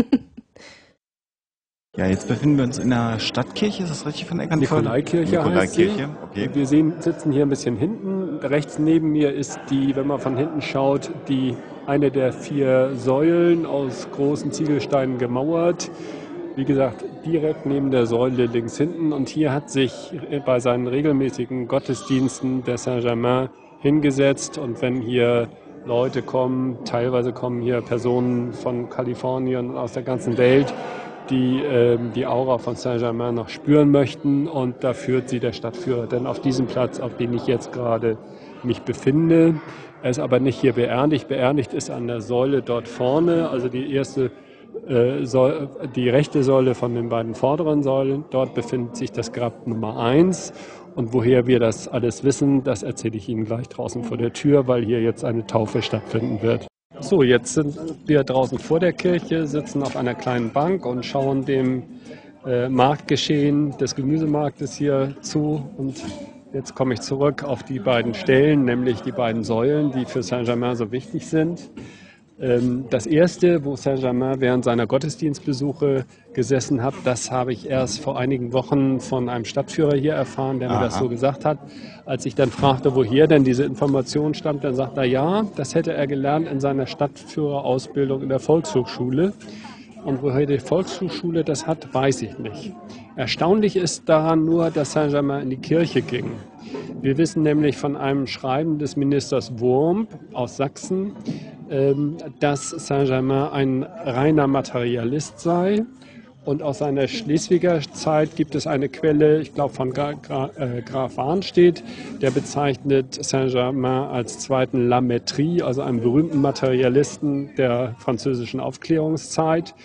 Ja, jetzt befinden wir uns in der Stadtkirche, ist das richtig von Eckernförde? Nikolaikirche heißt sie. Nikolaikirche, okay. Wir sehen, sitzen hier ein bisschen hinten. Rechts neben mir ist die, wenn man von hinten schaut, die eine der vier Säulen aus großen Ziegelsteinen gemauert. Wie gesagt, direkt neben der Säule links hinten. Und hier hat sich bei seinen regelmäßigen Gottesdiensten der Saint-Germain hingesetzt. Und wenn hier Leute kommen, teilweise kommen hier Personen von Kalifornien und aus der ganzen Welt, die ähm, die Aura von Saint-Germain noch spüren möchten, und da führt sie der Stadtführer dann auf diesen Platz, auf dem ich jetzt gerade mich befinde. Er ist aber nicht hier beerdigt. Beerdigt ist an der Säule dort vorne, also die erste äh, Säule, die rechte Säule von den beiden vorderen Säulen. Dort befindet sich das Grab Nummer eins. Und woher wir das alles wissen, das erzähle ich Ihnen gleich draußen vor der Tür, weil hier jetzt eine Taufe stattfinden wird. So, jetzt sind wir draußen vor der Kirche, sitzen auf einer kleinen Bank und schauen dem äh, Marktgeschehen des Gemüsemarktes hier zu. Und jetzt komme ich zurück auf die beiden Stellen, nämlich die beiden Säulen, die für Saint-Germain so wichtig sind. Ähm, das erste, wo Saint-Germain während seiner Gottesdienstbesuche gesessen hat, das habe ich erst vor einigen Wochen von einem Stadtführer hier erfahren, der mir Aha. das so gesagt hat. Als ich dann fragte, woher denn diese Information stammt, dann sagt er, ja, das hätte er gelernt in seiner Stadtführerausbildung in der Volkshochschule. Und woher die Volkshochschule das hat, weiß ich nicht. Erstaunlich ist daran nur, dass Saint-Germain in die Kirche ging. Wir wissen nämlich von einem Schreiben des Ministers Wurmb aus Sachsen, ähm, dass Saint-Germain ein reiner Materialist sei. Und aus seiner Schleswiger Zeit gibt es eine Quelle, ich glaube von Gra Gra äh, Graf Warnstedt, der bezeichnet Saint-Germain als zweiten La Métrie, also einen berühmten Materialisten der französischen Aufklärungszeit.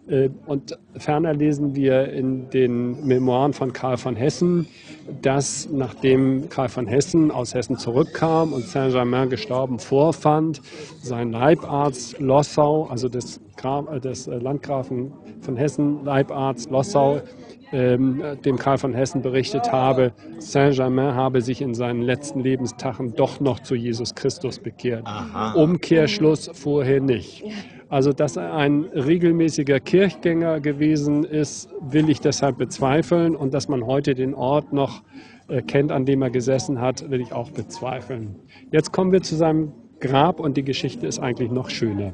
Äh, Und ferner lesen wir in den Memoiren von Karl von Hessen, dass nachdem Karl von Hessen aus Hessen zurückkam und Saint-Germain gestorben vorfand, sein Leibarzt Lossau, also des, Gra- äh, des äh, Landgrafen von Hessen, Leibarzt Lossau, ähm, dem Karl von Hessen berichtet habe, Saint-Germain habe sich in seinen letzten Lebenstagen doch noch zu Jesus Christus bekehrt. Aha. Umkehrschluss vorher nicht. Also, dass er ein regelmäßiger Kirchgänger gewesen ist, will ich deshalb bezweifeln. Und dass man heute den Ort noch äh, kennt, an dem er gesessen hat, will ich auch bezweifeln. Jetzt kommen wir zu seinem Grab und die Geschichte ist eigentlich noch schöner.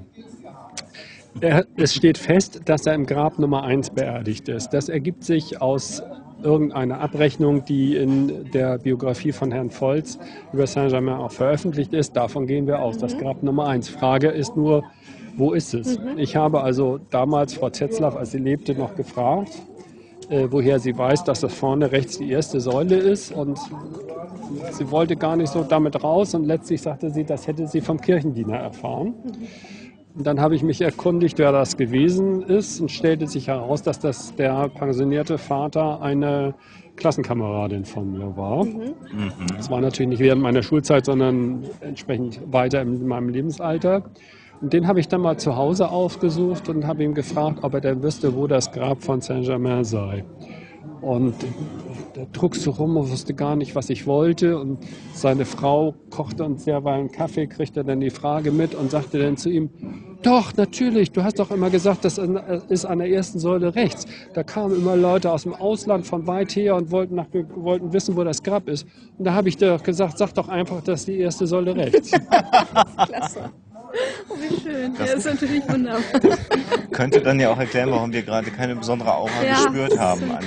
Er, es steht fest, dass er im Grab Nummer eins beerdigt ist. Das ergibt sich aus irgendeiner Abrechnung, die in der Biografie von Herrn Volz über Saint-Germain auch veröffentlicht ist. Davon gehen wir aus. Das Grab Nummer eins. Frage ist nur, wo ist es? Mhm. Ich habe also damals Frau Tetzlaff, als sie lebte, noch gefragt, äh, woher sie weiß, dass das vorne rechts die erste Säule ist. Und sie wollte gar nicht so damit raus. Und letztlich sagte sie, das hätte sie vom Kirchendiener erfahren. Mhm. Und dann habe ich mich erkundigt, wer das gewesen ist und stellte sich heraus, dass das der pensionierte Vater eine Klassenkameradin von mir war. Mhm. Das war natürlich nicht während meiner Schulzeit, sondern entsprechend weiter in meinem Lebensalter. Und den habe ich dann mal zu Hause aufgesucht und habe ihn gefragt, ob er denn wüsste, wo das Grab von Saint-Germain sei. Und der trug so rum und wusste gar nicht, was ich wollte. Und seine Frau kochte uns derweil einen Kaffee, kriegte dann die Frage mit und sagte dann zu ihm, doch, natürlich, du hast doch immer gesagt, das ist an der ersten Säule rechts. Da kamen immer Leute aus dem Ausland von weit her und wollten, nach, wollten wissen, wo das Grab ist. Und da habe ich dir gesagt, sag doch einfach, das ist die erste Säule rechts. Klasse. Oh, wie schön. Das ja, ist natürlich wunderbar. Könnte dann ja auch erklären, warum wir gerade keine besondere Aura ja, gespürt haben. An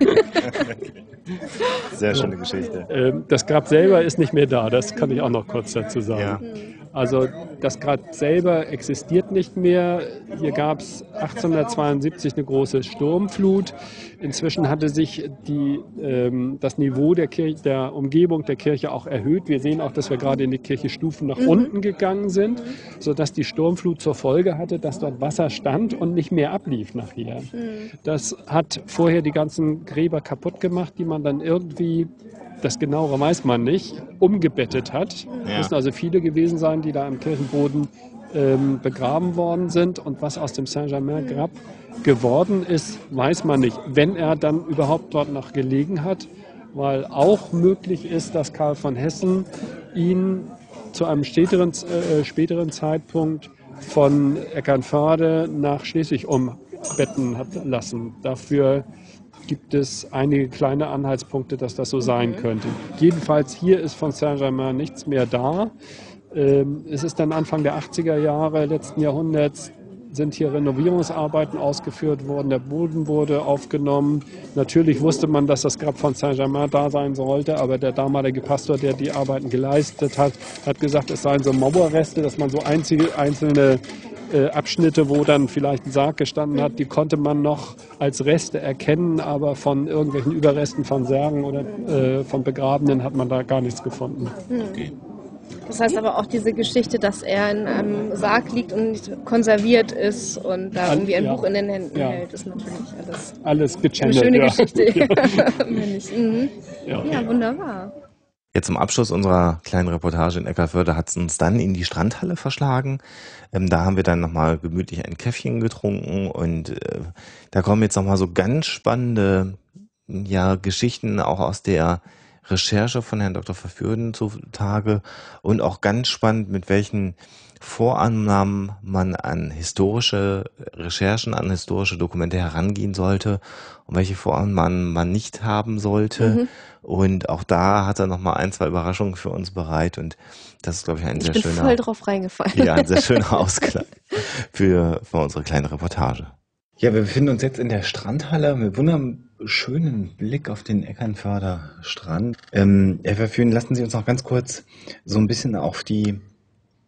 Sehr schöne Geschichte. Das Grab selber ist nicht mehr da, das kann ich auch noch kurz dazu sagen. Ja. Also das Grab selber existiert nicht mehr. Hier gab es achtzehnhundertzweiundsiebzig eine große Sturmflut. Inzwischen hatte sich die, ähm, das Niveau der, Kirche, der Umgebung der Kirche auch erhöht. Wir sehen auch, dass wir gerade in die Kirche Stufen nach mhm. unten gegangen sind, sodass die Sturmflut zur Folge hatte, dass dort Wasser stand und nicht mehr ablief nachher. Mhm. Das hat vorher die ganzen Gräber kaputt gemacht, die man dann irgendwie, das Genauere weiß man nicht, umgebettet hat. Es ja. müssen also viele gewesen sein, die da im Kirchenboden ähm, begraben worden sind. Und was aus dem Saint-Germain-Grab geworden ist, weiß man nicht. Wenn er dann überhaupt dort noch gelegen hat, weil auch möglich ist, dass Karl von Hessen ihn zu einem späteren, äh, späteren Zeitpunkt von Eckernförde nach Schleswig umbetten hat lassen. Dafür gibt es einige kleine Anhaltspunkte, dass das so sein könnte. Jedenfalls hier ist von Saint-Germain nichts mehr da. Ähm, es ist dann Anfang der achtziger Jahre letzten Jahrhunderts, sind hier Renovierungsarbeiten ausgeführt worden, der Boden wurde aufgenommen. Natürlich wusste man, dass das Grab von Saint-Germain da sein sollte, aber der damalige Pastor, der die Arbeiten geleistet hat, hat gesagt, es seien so Mauerreste, dass man so einzige, einzelne äh, Abschnitte, wo dann vielleicht ein Sarg gestanden hat, die konnte man noch als Reste erkennen, aber von irgendwelchen Überresten von Särgen oder äh, von Begrabenen hat man da gar nichts gefunden. Okay. Das heißt aber auch diese Geschichte, dass er in einem Sarg liegt und nicht konserviert ist und da irgendwie ein ja. Buch in den Händen ja. hält, ist natürlich alles, alles eine schöne ja. Geschichte. Ja. mhm. ja. ja, wunderbar. Jetzt zum Abschluss unserer kleinen Reportage in Eckerförde hat es uns dann in die Strandhalle verschlagen. Ähm, da haben wir dann nochmal gemütlich ein Käffchen getrunken und äh, da kommen jetzt nochmal so ganz spannende ja, Geschichten auch aus der Recherche von Herrn Doktor Verfürden zutage und auch ganz spannend, mit welchen Vorannahmen man an historische Recherchen, an historische Dokumente herangehen sollte und welche Vorannahmen man nicht haben sollte. Mhm. Und auch da hat er nochmal ein, zwei Überraschungen für uns bereit und das ist, glaube ich, ein ich sehr bin schöner, voll drauf reingefallen. Ja, ein sehr schöner Ausgleich für, für unsere kleine Reportage. Ja, wir befinden uns jetzt in der Strandhalle mit wunderschönen Blick auf den Eckernförder Strand. Ähm, Herr Verfürden, lassen Sie uns noch ganz kurz so ein bisschen auf die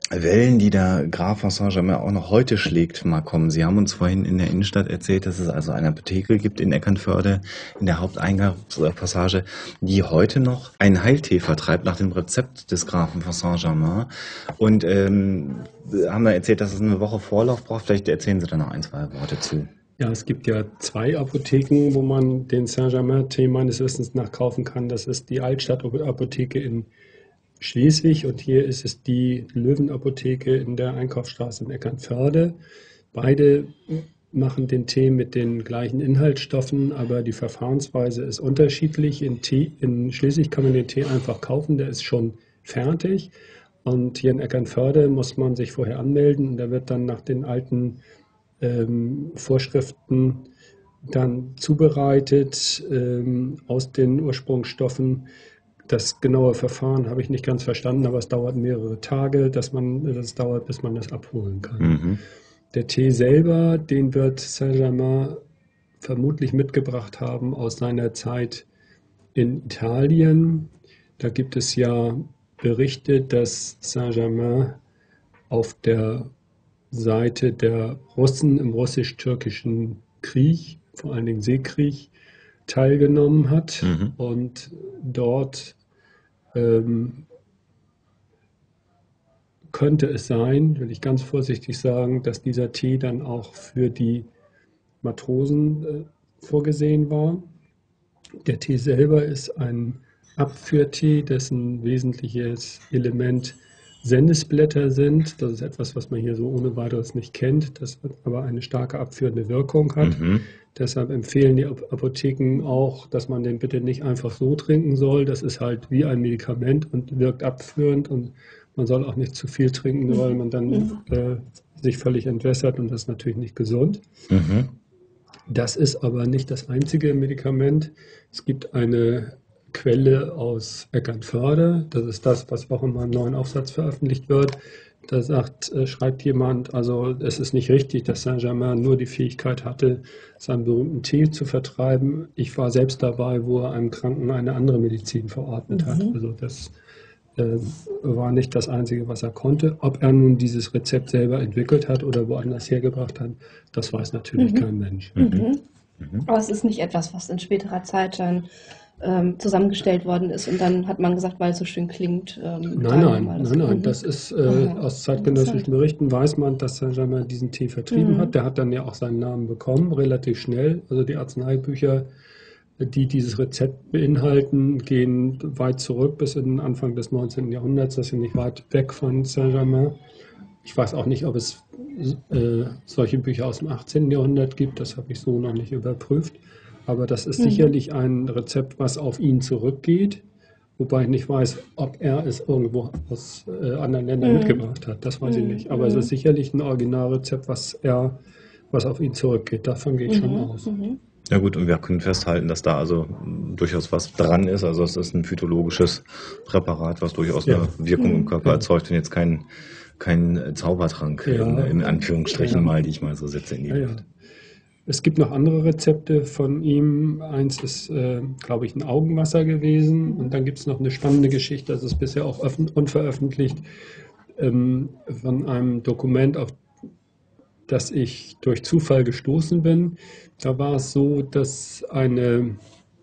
Wellen, die der Graf von Saint-Germain auch noch heute schlägt, mal kommen. Sie haben uns vorhin in der Innenstadt erzählt, dass es also eine Apotheke gibt in Eckernförde, in der Haupteingangspassage, die heute noch einen Heiltee vertreibt nach dem Rezept des Grafen von Saint-Germain. Und ähm, haben da erzählt, dass es eine Woche Vorlauf braucht. Vielleicht erzählen Sie da noch ein, zwei Worte zu. Ja, es gibt ja zwei Apotheken, wo man den Saint-Germain-Tee meines Wissens nach kaufen kann. Das ist die Altstadt-Apotheke in Schleswig und hier ist es die Löwenapotheke in der Einkaufsstraße in Eckernförde. Beide machen den Tee mit den gleichen Inhaltsstoffen, aber die Verfahrensweise ist unterschiedlich. In, Tee, in Schleswig kann man den Tee einfach kaufen, der ist schon fertig. Und hier in Eckernförde muss man sich vorher anmelden und da wird dann nach den alten ähm, Vorschriften dann zubereitet ähm, aus den Ursprungsstoffen. Das genaue Verfahren habe ich nicht ganz verstanden, aber es dauert mehrere Tage, dass man, das dauert, bis man das abholen kann. Mhm. Der Tee selber, den wird Saint-Germain vermutlich mitgebracht haben aus seiner Zeit in Italien. Da gibt es ja Berichte, dass Saint-Germain auf der Seite der Russen im russisch-türkischen Krieg, vor allen Dingen Seekrieg, teilgenommen hat mhm. und dort Ähm, könnte es sein, will ich ganz vorsichtig sagen, dass dieser Tee dann auch für die Matrosen äh, vorgesehen war. Der Tee selber ist ein Abführtee, dessen wesentliches Element Sennisblätter sind. Das ist etwas, was man hier so ohne weiteres nicht kennt, das aber eine starke abführende Wirkung hat. Mhm. Deshalb empfehlen die Apotheken auch, dass man den bitte nicht einfach so trinken soll. Das ist halt wie ein Medikament und wirkt abführend und man soll auch nicht zu viel trinken, weil man dann mhm. äh, sich völlig entwässert und das ist natürlich nicht gesund. Mhm. Das ist aber nicht das einzige Medikament. Es gibt eine Quelle aus Eckernförde, das ist das, was auch in meinem neuen Aufsatz veröffentlicht wird. Da sagt, äh, schreibt jemand, also es ist nicht richtig, dass Saint-Germain nur die Fähigkeit hatte, seinen berühmten Tee zu vertreiben. Ich war selbst dabei, wo er einem Kranken eine andere Medizin verordnet mhm. hat. Also das äh, war nicht das Einzige, was er konnte. Ob er nun dieses Rezept selber entwickelt hat oder woanders hergebracht hat, das weiß natürlich mhm. kein Mensch. Mhm. Mhm. Aber es ist nicht etwas, was in späterer Zeit dann Ähm, zusammengestellt worden ist und dann hat man gesagt, weil es so schön klingt. Ähm, nein, nein, nein, das nein, das ist äh, aus zeitgenössischen Berichten weiß man, dass Saint-Germain diesen Tee vertrieben mhm. hat. Der hat dann ja auch seinen Namen bekommen, relativ schnell. Also die Arzneibücher, die dieses Rezept beinhalten, gehen weit zurück bis in den Anfang des neunzehnten Jahrhunderts. Das ist ja nicht weit weg von Saint-Germain. Ich weiß auch nicht, ob es äh, solche Bücher aus dem achtzehnten Jahrhundert gibt. Das habe ich so noch nicht überprüft. Aber das ist mhm. sicherlich ein Rezept, was auf ihn zurückgeht, wobei ich nicht weiß, ob er es irgendwo aus äh, anderen Ländern mhm. mitgebracht hat. Das weiß mhm. ich nicht. Aber mhm. es ist sicherlich ein Originalrezept, was er, was auf ihn zurückgeht. Davon gehe ich mhm. schon aus. Mhm. Ja gut, und wir können festhalten, dass da also durchaus was dran ist. Also es ist ein phytologisches Präparat, was durchaus ja. eine Wirkung im Körper ja. erzeugt und jetzt kein, kein Zaubertrank, ja. in, in Anführungsstrichen ja. mal, die ich mal so setze in die ja, Luft. Ja. Es gibt noch andere Rezepte von ihm. Eins ist, äh, glaube ich, ein Augenwasser gewesen. Und dann gibt es noch eine spannende Geschichte, das ist bisher auch unveröffentlicht, ähm, von einem Dokument, auf das ich durch Zufall gestoßen bin. Da war es so, dass eine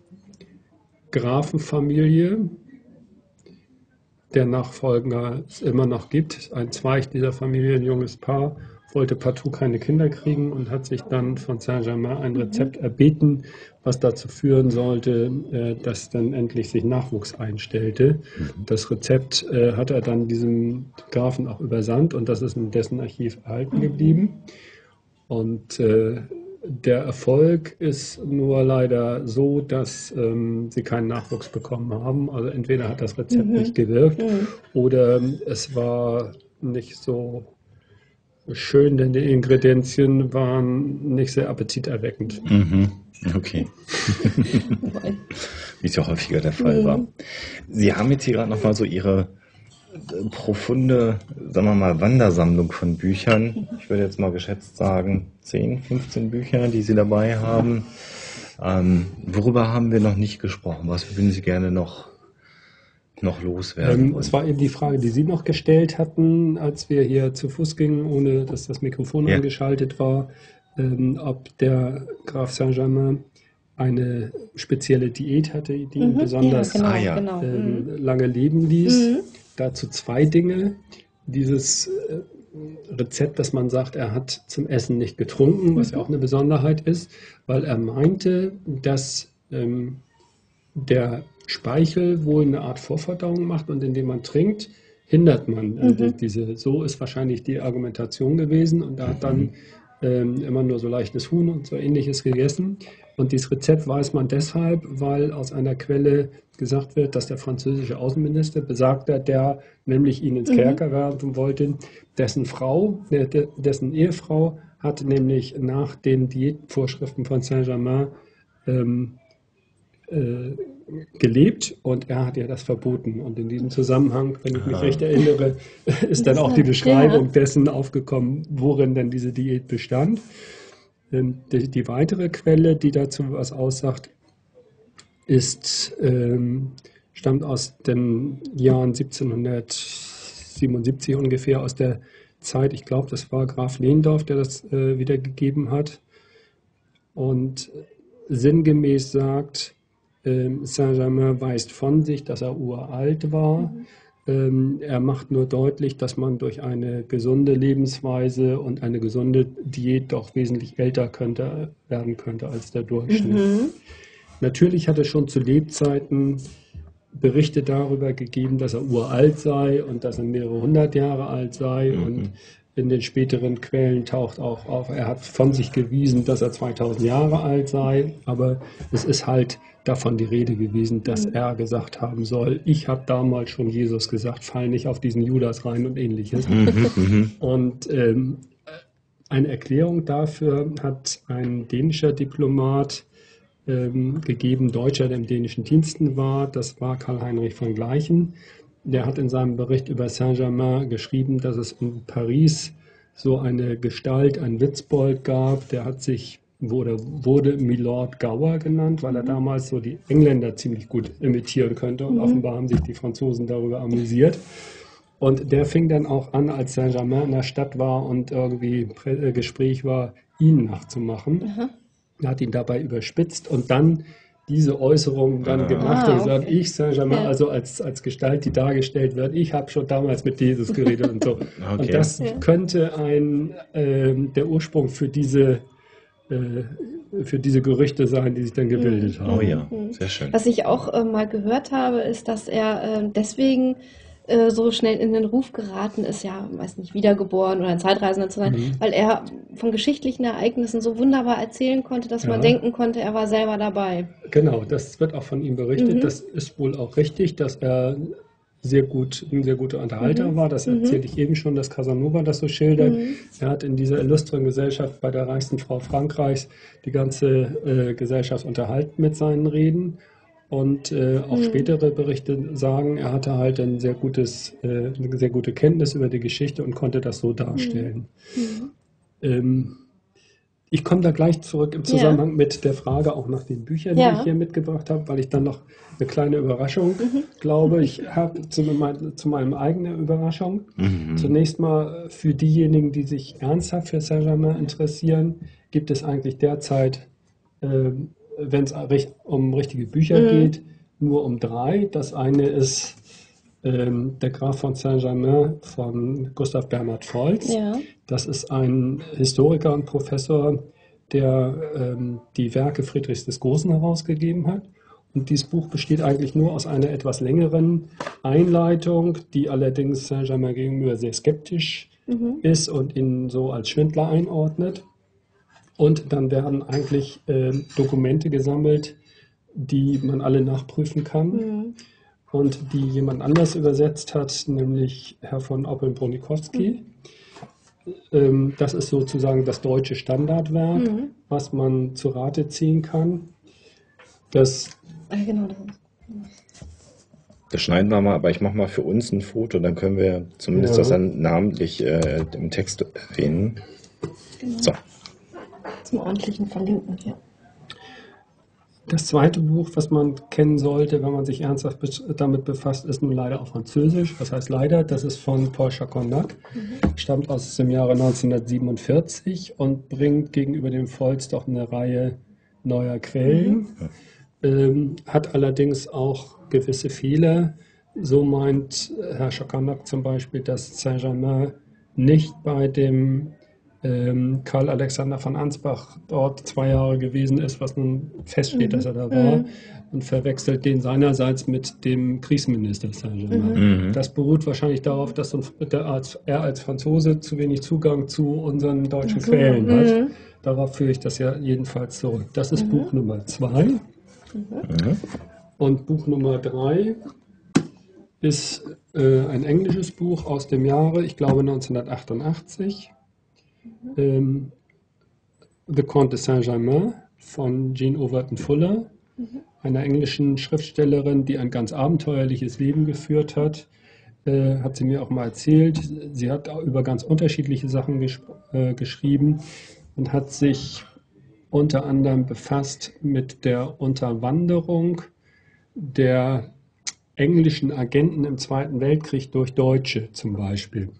Grafenfamilie, der Nachfolger es immer noch gibt, ein Zweig dieser Familie, ein junges Paar, wollte partout keine Kinder kriegen und hat sich dann von Saint-Germain ein Rezept erbeten, was dazu führen sollte, dass dann endlich sich Nachwuchs einstellte. Das Rezept hat er dann diesem Grafen auch übersandt und das ist in dessen Archiv erhalten geblieben. Und der Erfolg ist nur leider so, dass ähm, sie keinen Nachwuchs bekommen haben. Also entweder hat das Rezept mhm. nicht gewirkt mhm. oder es war nicht so schön, denn die Ingredienzien waren nicht sehr appetiterweckend. Mhm. Okay. Wie es ja häufiger der Fall mhm. war. Sie haben jetzt hier gerade nochmal so Ihre profunde, sagen wir mal, Wandersammlung von Büchern. Ich würde jetzt mal geschätzt sagen, zehn, fünfzehn Bücher, die Sie dabei haben. Ähm, worüber haben wir noch nicht gesprochen? Was würden Sie gerne noch noch loswerden? Ähm, es war eben die Frage, die Sie noch gestellt hatten, als wir hier zu Fuß gingen, ohne dass das Mikrofon Ja. angeschaltet war, ähm, ob der Graf Saint-Germain eine spezielle Diät hatte, die ihn Mhm, besonders ja, genau, Ah, ja. genau. ähm, Mhm. lange leben ließ. Mhm. Dazu zwei Dinge. Dieses äh, Rezept, dass man sagt, er hat zum Essen nicht getrunken, was ja auch eine Besonderheit ist, weil er meinte, dass ähm, der Speichel wohl eine Art Vorverdauung macht und indem man trinkt, hindert man äh, die, diese. So ist wahrscheinlich die Argumentation gewesen und er hat dann ähm, immer nur so leichtes Huhn und so ähnliches gegessen. Und dieses Rezept weiß man deshalb, weil aus einer Quelle gesagt wird, dass der französische Außenminister, besagter, der nämlich ihn ins Kerker werfen wollte, dessen Frau, der, der, dessen Ehefrau hat nämlich nach den Diätvorschriften von Saint-Germain ähm, äh, gelebt und er hat ja das verboten. Und in diesem Zusammenhang, wenn ich mich recht erinnere, ist dann auch die Beschreibung Ja. dessen aufgekommen, worin denn diese Diät bestand. Ähm, die, die weitere Quelle, die dazu was aussagt, ist, ähm, stammt aus den Jahren siebzehnhundertsiebenundsiebzig ungefähr, aus der Zeit, ich glaube, das war Graf Lehndorff, der das äh, wiedergegeben hat. Und sinngemäß sagt, ähm, Saint-Germain weist von sich, dass er uralt war. Ähm, er macht nur deutlich, dass man durch eine gesunde Lebensweise und eine gesunde Diät doch wesentlich älter könnte, werden könnte als der Durchschnitt. Natürlich hat es schon zu Lebzeiten Berichte darüber gegeben, dass er uralt sei und dass er mehrere hundert Jahre alt sei. Mhm. Und in den späteren Quellen taucht auch auf, er hat von sich gewiesen, dass er zweitausend Jahre alt sei. Aber es ist halt davon die Rede gewesen, dass er gesagt haben soll, ich habe damals schon Jesus gesagt, fall nicht auf diesen Judas rein und ähnliches. Und ähm, eine Erklärung dafür hat ein dänischer Diplomat ähm, gegeben, Deutscher, der im dänischen Diensten war. Das war Karl-Heinrich von Gleichen. Der hat in seinem Bericht über Saint-Germain geschrieben, dass es in Paris so eine Gestalt, einen Witzbold gab, der hat sich wurde, wurde Milord Gower genannt, weil er damals so die Engländer ziemlich gut imitieren könnte und offenbar haben sich die Franzosen darüber amüsiert. Und der fing dann auch an, als Saint-Germain in der Stadt war und irgendwie Prä- äh, Gespräch war, ihn nachzumachen. Er hat ihn dabei überspitzt und dann diese Äußerung dann gemacht Ah, und gesagt, okay. ich Saint-Germain, Ja. also als, als Gestalt, die dargestellt wird, ich habe schon damals mit Jesus geredet und so. Okay. Und das könnte ein, ähm, der Ursprung für diese, äh, für diese Gerüchte sein, die sich dann gebildet haben. Oh ja, sehr schön. Was ich auch äh, mal gehört habe, ist, dass er äh, deswegen äh, so schnell in den Ruf geraten ist, ja, weiß nicht, wiedergeboren oder ein Zeitreisender zu sein, Mhm. weil er von geschichtlichen Ereignissen so wunderbar erzählen konnte, dass man Ja. denken konnte, er war selber dabei. Genau, das wird auch von ihm berichtet. Das ist wohl auch richtig, dass er sehr gut, ein sehr guter Unterhalter war. Das erzählte ich eben schon, dass Casanova das so schildert. Er hat in dieser illustren Gesellschaft bei der reichsten Frau Frankreichs die ganze äh, Gesellschaft unterhalten mit seinen Reden. Und äh, auch spätere Berichte sagen, er hatte halt ein sehr gutes, äh, eine sehr gute Kenntnis über die Geschichte und konnte das so darstellen. Ähm, ich komme da gleich zurück im Zusammenhang mit der Frage auch nach den Büchern, die Ja. ich hier mitgebracht habe, weil ich dann noch eine kleine Überraschung glaube. Ich habe zu, mein, zu meinem eigenen Überraschung. Zunächst mal für diejenigen, die sich ernsthaft für Saint-Germain interessieren, gibt es eigentlich derzeit, ähm, wenn es um richtige Bücher geht, nur um drei. Das eine ist ähm, der Graf von Saint-Germain von Gustav Bernhard Volz. Ja. Das ist ein Historiker und Professor, der ähm, die Werke Friedrichs des Großen herausgegeben hat. Und dieses Buch besteht eigentlich nur aus einer etwas längeren Einleitung, die allerdings Saint-Germain gegenüber sehr skeptisch ist und ihn so als Schwindler einordnet. Und dann werden eigentlich äh, Dokumente gesammelt, die man alle nachprüfen kann und die jemand anders übersetzt hat, nämlich Herr von Oppeln-Bronikowski. Ähm, das ist sozusagen das deutsche Standardwerk, was man zu Rate ziehen kann. Das, Ah, genau, das ist. Das schneiden wir mal, aber ich mache mal für uns ein Foto, dann können wir zumindest Ja. das dann namentlich äh, im Text erwähnen. So. Zum ordentlichen Verlinken hier. Das zweite Buch, was man kennen sollte, wenn man sich ernsthaft damit befasst, ist nun leider auf Französisch. Was heißt leider? Das ist von Paul Chacornac, mhm. stammt aus dem Jahre neunzehnhundertsiebenundvierzig und bringt gegenüber dem Volz doch eine Reihe neuer Quellen, mhm. ähm, hat allerdings auch gewisse Fehler. So meint Herr Chacornac zum Beispiel, dass Saint-Germain nicht bei dem ähm, Karl Alexander von Ansbach dort zwei Jahre gewesen ist, was nun feststeht, mhm. dass er da war, mhm. und verwechselt den seinerseits mit dem Kriegsminister Saint-Germain. Mhm. Das beruht wahrscheinlich darauf, dass er als Franzose zu wenig Zugang zu unseren deutschen so. Quellen mhm. hat. Darauf führe ich das ja jedenfalls zurück. Das ist mhm. Buch Nummer zwei. Mhm. Und Buch Nummer drei ist äh, ein englisches Buch aus dem Jahre, ich glaube neunzehnhundertachtundachtzig. Ähm, The Comte de Saint-Germain von Jean Overton Fuller, mhm. einer englischen Schriftstellerin, die ein ganz abenteuerliches Leben geführt hat. Äh, hat sie mir auch mal erzählt. Sie hat auch über ganz unterschiedliche Sachen ges äh, geschrieben und hat sich unter anderem befasst mit der Unterwanderung der englischen Agenten im Zweiten Weltkrieg durch Deutsche zum Beispiel.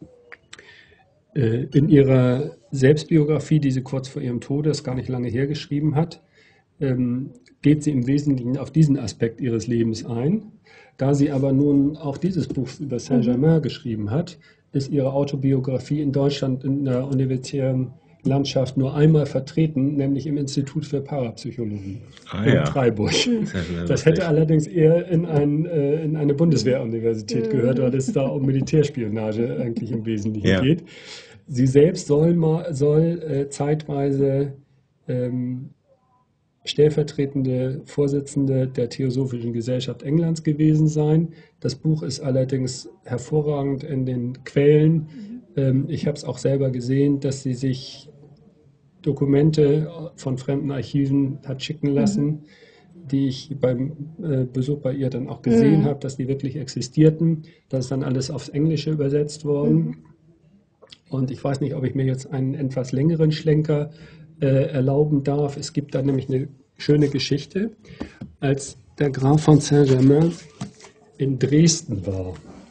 In ihrer Selbstbiografie, die sie kurz vor ihrem Tode, ist gar nicht lange her, geschrieben hat, geht sie im Wesentlichen auf diesen Aspekt ihres Lebens ein. Da sie aber nun auch dieses Buch über Saint-Germain mhm. geschrieben hat, ist ihre Autobiografie in Deutschland in der universitären Landschaft nur einmal vertreten, nämlich im Institut für Parapsychologie ah, in ja. Freiburg. Das hätte allerdings eher in, ein, äh, in eine Bundeswehruniversität mhm. gehört, weil es da um Militärspionage eigentlich im Wesentlichen ja. geht. Sie selbst soll, mal, soll äh, zeitweise ähm, stellvertretende Vorsitzende der Theosophischen Gesellschaft Englands gewesen sein. Das Buch ist allerdings hervorragend in den Quellen. Mhm. Ähm, ich habe es auch selber gesehen, dass sie sich Dokumente von fremden Archiven hat schicken lassen, mhm. die ich beim äh, Besuch bei ihr dann auch gesehen mhm. habe, dass die wirklich existierten. Das ist dann alles aufs Englische übersetzt worden. Mhm. Und ich weiß nicht, ob ich mir jetzt einen etwas längeren Schlenker äh, erlauben darf. Es gibt da nämlich eine schöne Geschichte. Als der Graf von Saint-Germain in Dresden war,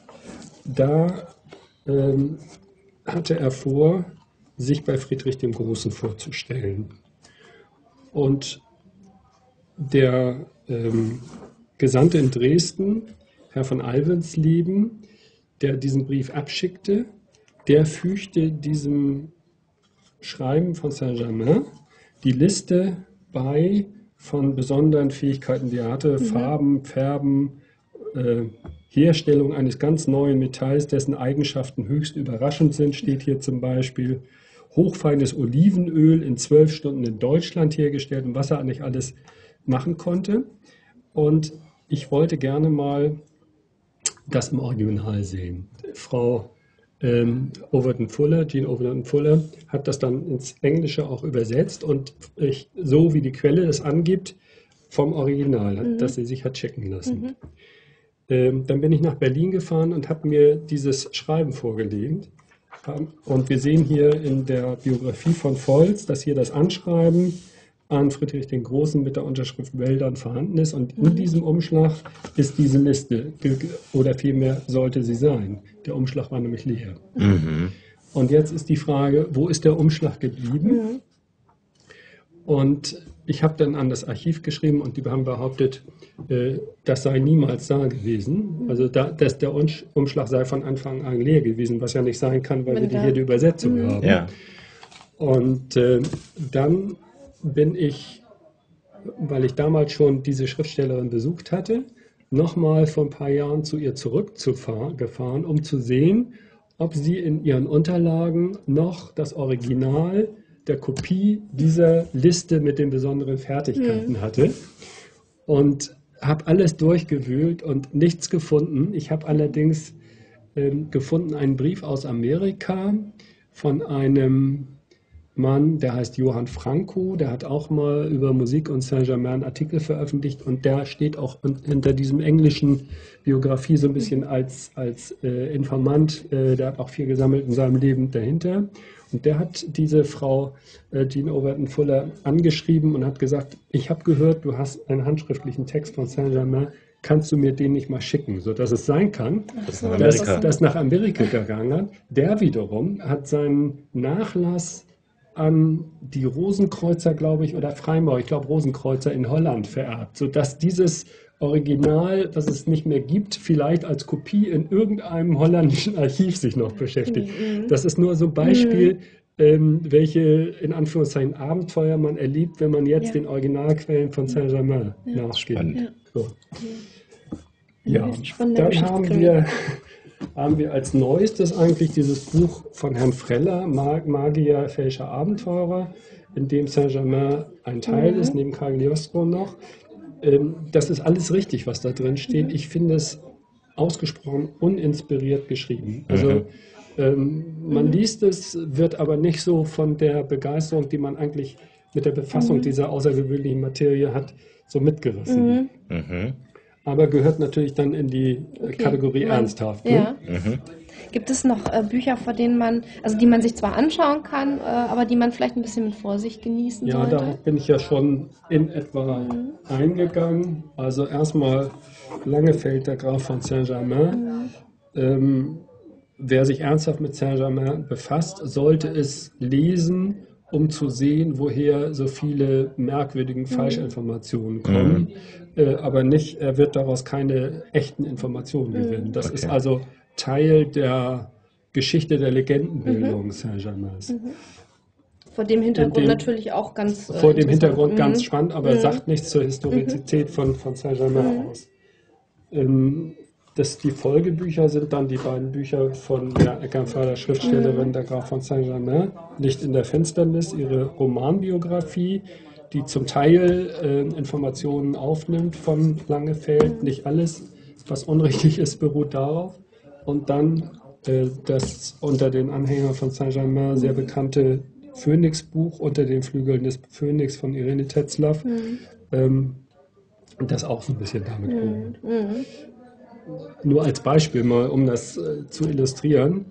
da ähm, hatte er vor, sich bei Friedrich dem Großen vorzustellen. Und der ähm, Gesandte in Dresden, Herr von Alvensleben, der diesen Brief abschickte, der fügte diesem Schreiben von Saint-Germain die Liste bei von besonderen Fähigkeiten, die er hatte, mhm. Farben, Färben, äh, Herstellung eines ganz neuen Metalls, dessen Eigenschaften höchst überraschend sind, steht hier zum Beispiel hochfeines Olivenöl in zwölf Stunden in Deutschland hergestellt und was er nicht alles machen konnte. Und ich wollte gerne mal das im Original sehen. Frau Ähm, Overton Fuller, Jean Overton Fuller, hat das dann ins Englische auch übersetzt und ich, so wie die Quelle es angibt, vom Original, mhm. das sie sich hat checken lassen. Mhm. Ähm, dann bin ich nach Berlin gefahren und habe mir dieses Schreiben vorgelegt. Und wir sehen hier in der Biografie von Volz, dass hier das Anschreiben an Friedrich den Großen mit der Unterschrift Wäldern vorhanden ist. Und in diesem Umschlag ist diese Liste, oder vielmehr sollte sie sein. Der Umschlag war nämlich leer. Mhm. Und jetzt ist die Frage, wo ist der Umschlag geblieben? Mhm. Und ich habe dann an das Archiv geschrieben und die haben behauptet, äh, das sei niemals da gewesen. Also da, dass der Umschlag sei von Anfang an leer gewesen, was ja nicht sein kann, weil Wenn wir hier die Übersetzung mhm. haben. Ja. Und äh, dann bin ich, weil ich damals schon diese Schriftstellerin besucht hatte, nochmal vor ein paar Jahren zu ihr zurückgefahren, um zu sehen, ob sie in ihren Unterlagen noch das Original der Kopie dieser Liste mit den besonderen Fertigkeiten mhm. hatte. Und habe alles durchgewühlt und nichts gefunden. Ich habe allerdings ähm, gefunden einen Brief aus Amerika von einem Mann, der heißt Johann Franco, der hat auch mal über Musik und Saint-Germain einen Artikel veröffentlicht und der steht auch hinter diesem englischen Biografie so ein bisschen als, als äh, Informant, äh, der hat auch viel gesammelt in seinem Leben dahinter. Und der hat diese Frau äh, Jean Overton Fuller angeschrieben und hat gesagt, ich habe gehört, du hast einen handschriftlichen Text von Saint-Germain, kannst du mir den nicht mal schicken, sodass es sein kann, Das dass Amerika. das nach Amerika gegangen hat. Der wiederum hat seinen Nachlass an die Rosenkreuzer, glaube ich, oder Freimaurer, ich glaube Rosenkreuzer in Holland vererbt, sodass dieses Original, das es nicht mehr gibt, vielleicht als Kopie in irgendeinem holländischen Archiv sich noch beschäftigt. Mhm. Das ist nur so ein Beispiel, mhm. ähm, welche, in Anführungszeichen, Abenteuer man erlebt, wenn man jetzt Ja. den Originalquellen von Saint-Germain Ja. nachgeht. Spannend. So. Ja. Ja, Spannender dann haben Geschichtskrimi. wir, haben wir als Neuestes eigentlich dieses Buch von Herrn Freller, Mag Magier, Fälscher, Abenteurer, in dem Saint-Germain ein Teil Mhm. ist, neben Cagliostro noch. Ähm, das ist alles richtig, was da drin steht. Ich finde es ausgesprochen uninspiriert geschrieben. Also Mhm. ähm, man liest es, wird aber nicht so von der Begeisterung, die man eigentlich mit der Befassung Mhm. dieser außergewöhnlichen Materie hat, so mitgerissen. Mhm. Mhm. Aber gehört natürlich dann in die Okay. Kategorie Man- ernsthaft. Ne? Ja. Mhm. Gibt es noch äh, Bücher, vor denen man, also die man sich zwar anschauen kann, äh, aber die man vielleicht ein bisschen mit Vorsicht genießen Ja, sollte? darauf bin ich ja schon in etwa Mhm. eingegangen. Also erstmal Langefeld, der Graf von Saint-Germain. Mhm. Ähm, wer sich ernsthaft mit Saint-Germain befasst, sollte es lesen, um zu sehen, woher so viele merkwürdigen Falschinformationen kommen. Äh, aber nicht, er wird daraus keine echten Informationen gewinnen. Das Okay. ist also Teil der Geschichte der Legendenbildung Saint-Germains. Vor dem Hintergrund In dem- natürlich auch ganz äh, Vor dem interessant. Hintergrund Mhm. ganz spannend, aber Mhm. sagt nichts zur Historizität von, von Saint-Germain Mhm. aus. Ähm, das, die Folgebücher sind dann die beiden Bücher von der Eckernförder Schriftstellerin, der Graf von Saint-Germain, Licht in der Finsternis, ihre Romanbiografie, die zum Teil äh, Informationen aufnimmt von Langefeld, nicht alles, was unrichtig ist, beruht darauf. Und dann äh, das unter den Anhängern von Saint-Germain sehr bekannte Phönix-Buch Unter den Flügeln des Phönix von Irene Tetzlaff, Mhm. ähm, das auch so ein bisschen damit Mhm. umgeht. Mhm. Nur als Beispiel mal, um das äh, zu illustrieren.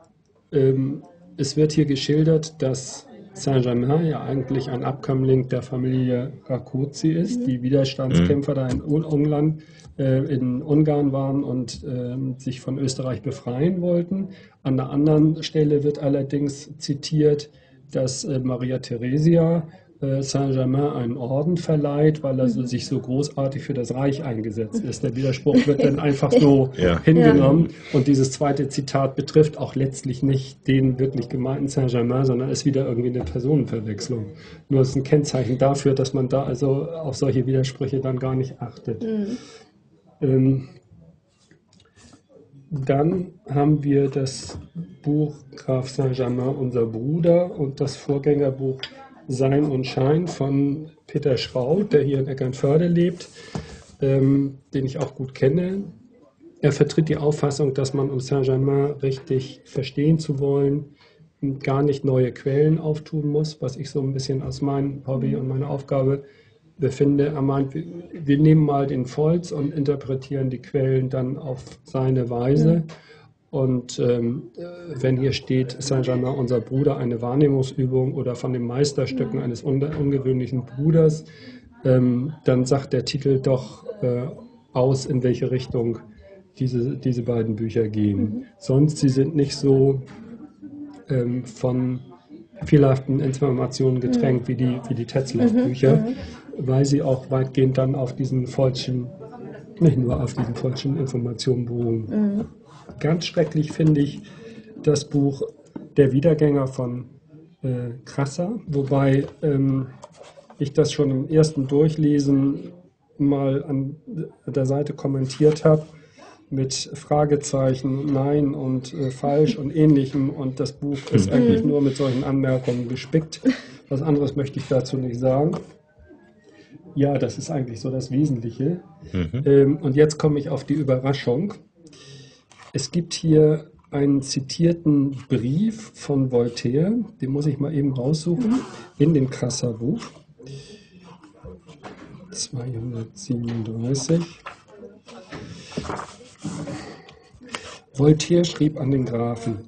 Ähm, es wird hier geschildert, dass Saint-Germain ja eigentlich ein Abkömmling der Familie Rákóczi ist, die Widerstandskämpfer da in Ungarn, äh, in Ungarn waren und ähm, sich von Österreich befreien wollten. An der anderen Stelle wird allerdings zitiert, dass äh, Maria Theresia äh, Saint-Germain einen Orden verleiht, weil er so, sich so großartig für das Reich eingesetzt ist. Der Widerspruch wird dann einfach so Ja. hingenommen. Und dieses zweite Zitat betrifft auch letztlich nicht den wirklich gemeinten Saint-Germain, sondern ist wieder irgendwie eine Personenverwechslung. Nur ist ein Kennzeichen dafür, dass man da also auf solche Widersprüche dann gar nicht achtet. Mhm. Ähm, dann haben wir das Buch Graf Saint-Germain, unser Bruder, und das Vorgängerbuch Sein und Schein von Peter Schraut, der hier in Eckernförde lebt, ähm, den ich auch gut kenne. Er vertritt die Auffassung, dass man, um Saint-Germain richtig verstehen zu wollen, gar nicht neue Quellen auftun muss, was ich so ein bisschen als mein Hobby und meine Aufgabe befinde. Er meint, wir, wir nehmen mal den Volz und interpretieren die Quellen dann auf seine Weise. Und ähm, wenn hier steht, Saint-Germain, unser Bruder, eine Wahrnehmungsübung oder von den Meisterstücken eines un ungewöhnlichen Bruders, ähm, dann sagt der Titel doch äh, aus, in welche Richtung diese, diese beiden Bücher gehen. Mhm. Sonst, sie sind nicht so ähm, von fehlerhaften Informationen getränkt wie die, wie die Tetzlaff-Bücher, Mhm. weil sie auch weitgehend dann auf diesen falschen, nicht nur auf diesen falschen Informationen beruhen. Mhm. Ganz schrecklich finde ich das Buch Der Wiedergänger von äh, Krasser, wobei ähm, ich das schon im ersten Durchlesen mal an der Seite kommentiert habe mit Fragezeichen, Nein und äh, Falsch und Ähnlichem, und das Buch ist eigentlich nur mit solchen Anmerkungen gespickt. Was anderes möchte ich dazu nicht sagen. Ja, das ist eigentlich so das Wesentliche. Mhm. Ähm, und jetzt komme ich auf die Überraschung. Es gibt hier einen zitierten Brief von Voltaire, den muss ich mal eben raussuchen, in dem Krasser-Buch. zweihundertsiebenunddreißig. Voltaire schrieb an den Grafen: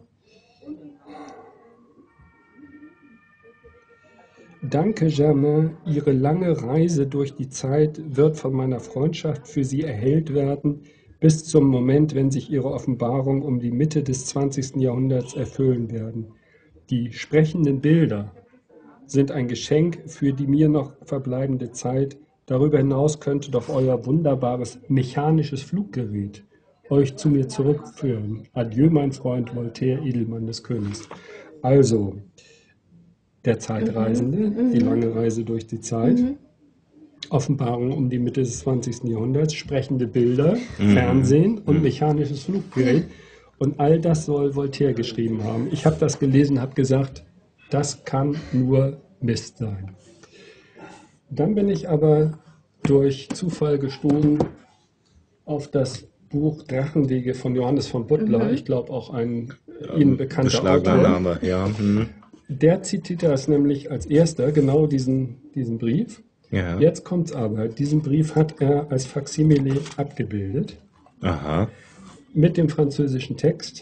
Danke, Germain, Ihre lange Reise durch die Zeit wird von meiner Freundschaft für Sie erhellt werden, bis zum Moment, wenn sich Ihre Offenbarung um die Mitte des zwanzigsten Jahrhunderts erfüllen werden. Die sprechenden Bilder sind ein Geschenk für die mir noch verbleibende Zeit. Darüber hinaus könnte doch euer wunderbares mechanisches Fluggerät euch zu mir zurückführen. Adieu, mein Freund Voltaire, Edelmann des Königs. Also, der Zeitreisende, mhm. die lange Reise durch die Zeit, mhm. Offenbarung um die Mitte des zwanzigsten Jahrhunderts, sprechende Bilder, mhm. Fernsehen und mhm. mechanisches Fluggerät. Und all das soll Voltaire geschrieben haben. Ich habe das gelesen, habe gesagt, das kann nur Mist sein. Dann bin ich aber durch Zufall gestoßen auf das Buch Drachenwege von Johannes von Butler. Mhm. Ich glaube auch ein ja, Ihnen bekannter Autor. Name, ja. Mhm. Der zitiert das nämlich als erster, genau diesen, diesen Brief. Ja. Jetzt kommt's aber. Diesen Brief hat er als Faksimile abgebildet. Aha. Mit dem französischen Text.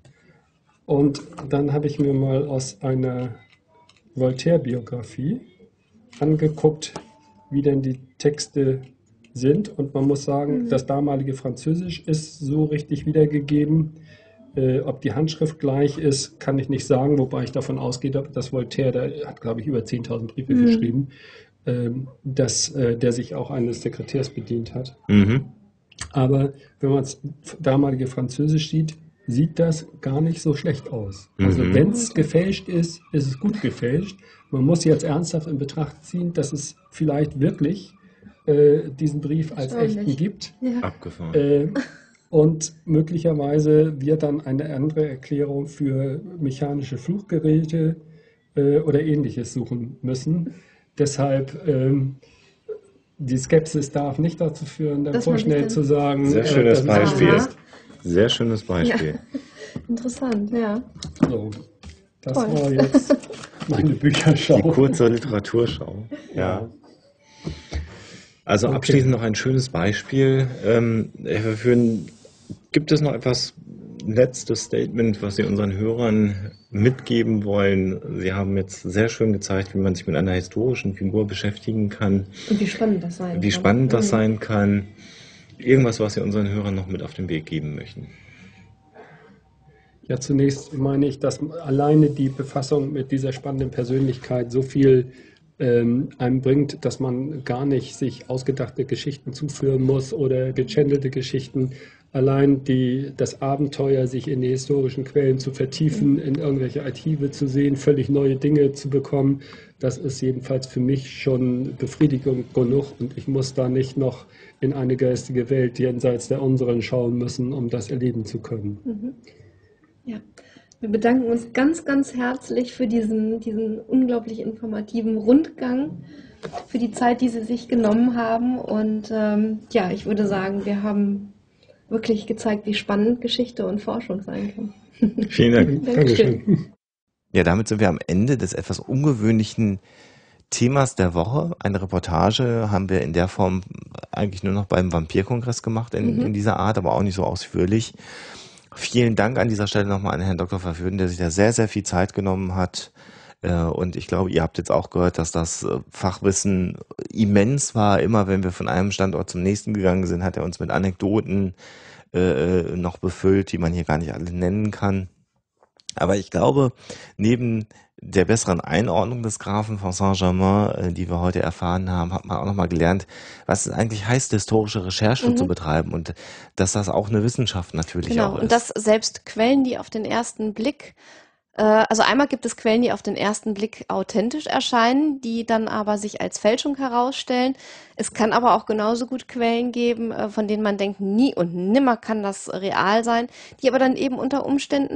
Und dann habe ich mir mal aus einer Voltaire-Biografie angeguckt, wie denn die Texte sind. Und man muss sagen, mhm. das damalige Französisch ist so richtig wiedergegeben. Äh, ob die Handschrift gleich ist, kann ich nicht sagen, wobei ich davon ausgehe, dass Voltaire, der hat, glaube ich, über zehntausend Briefe mhm. geschrieben, äh, dass äh, der sich auch eines Sekretärs bedient hat. Mhm. Aber wenn man das damalige Französisch sieht, sieht das gar nicht so schlecht aus. Also Mhm. wenn es gefälscht ist, ist es gut gefälscht. Man muss jetzt ernsthaft in Betracht ziehen, dass es vielleicht wirklich äh, diesen Brief als echten gibt. Ja. Abgefahren. Äh, und möglicherweise wir dann eine andere Erklärung für mechanische Fluggeräte äh, oder Ähnliches suchen müssen. Deshalb ähm, die Skepsis darf nicht dazu führen, dann Dass man sich vorschnell dann- zu sagen, Sehr äh, schönes dass es Beispiel. echt ist. Sehr schönes Beispiel. Interessant, ja. So, das Toll. war jetzt meine Bücherschau. Die kurze Literaturschau. Ja. Also Okay. abschließend noch ein schönes Beispiel. Ähm, Herr Verführen, gibt es noch etwas letztes Statement, was Sie unseren Hörern mitgeben wollen? Sie haben jetzt sehr schön gezeigt, wie man sich mit einer historischen Figur beschäftigen kann, Und wie spannend das sein kann. wie spannend das Mhm. sein kann. Irgendwas, was Sie unseren Hörern noch mit auf den Weg geben möchten. Ja, zunächst meine ich, dass alleine die Befassung mit dieser spannenden Persönlichkeit so viel ähm, einem bringt, dass man gar nicht sich ausgedachte Geschichten zuführen muss oder gechannelte Geschichten. Allein die, das Abenteuer, sich in die historischen Quellen zu vertiefen, in irgendwelche Archive zu sehen, völlig neue Dinge zu bekommen, das ist jedenfalls für mich schon Befriedigung genug und ich muss da nicht noch in eine geistige Welt jenseits der unseren schauen müssen, um das erleben zu können. Ja, wir bedanken uns ganz, ganz herzlich für diesen, diesen unglaublich informativen Rundgang, für die Zeit, die Sie sich genommen haben. Und ähm, ja, ich würde sagen, wir haben wirklich gezeigt, wie spannend Geschichte und Forschung sein kann. Vielen Dank. Dankeschön. Ja, damit sind wir am Ende des etwas ungewöhnlichen Themas der Woche. Eine Reportage haben wir in der Form eigentlich nur noch beim Vampirkongress gemacht, in, Mhm. in dieser Art, aber auch nicht so ausführlich. Vielen Dank an dieser Stelle nochmal an Herrn Doktor Verführen, der sich da sehr, sehr viel Zeit genommen hat. Äh, Und ich glaube, ihr habt jetzt auch gehört, dass das äh, Fachwissen immens war. Immer wenn wir von einem Standort zum nächsten gegangen sind, hat er uns mit Anekdoten äh, noch befüllt, die man hier gar nicht alle nennen kann. Aber ich glaube, neben der besseren Einordnung des Grafen von Saint-Germain, äh, die wir heute erfahren haben, hat man auch nochmal gelernt, was es eigentlich heißt, historische Recherche Mhm. zu betreiben und dass das auch eine Wissenschaft natürlich Genau, auch ist. und dass selbst Quellen, die auf den ersten Blick, äh, also einmal gibt es Quellen, die auf den ersten Blick authentisch erscheinen, die dann aber sich als Fälschung herausstellen. Es kann aber auch genauso gut Quellen geben, äh, von denen man denkt, nie und nimmer kann das real sein, die aber dann eben unter Umständen vielleicht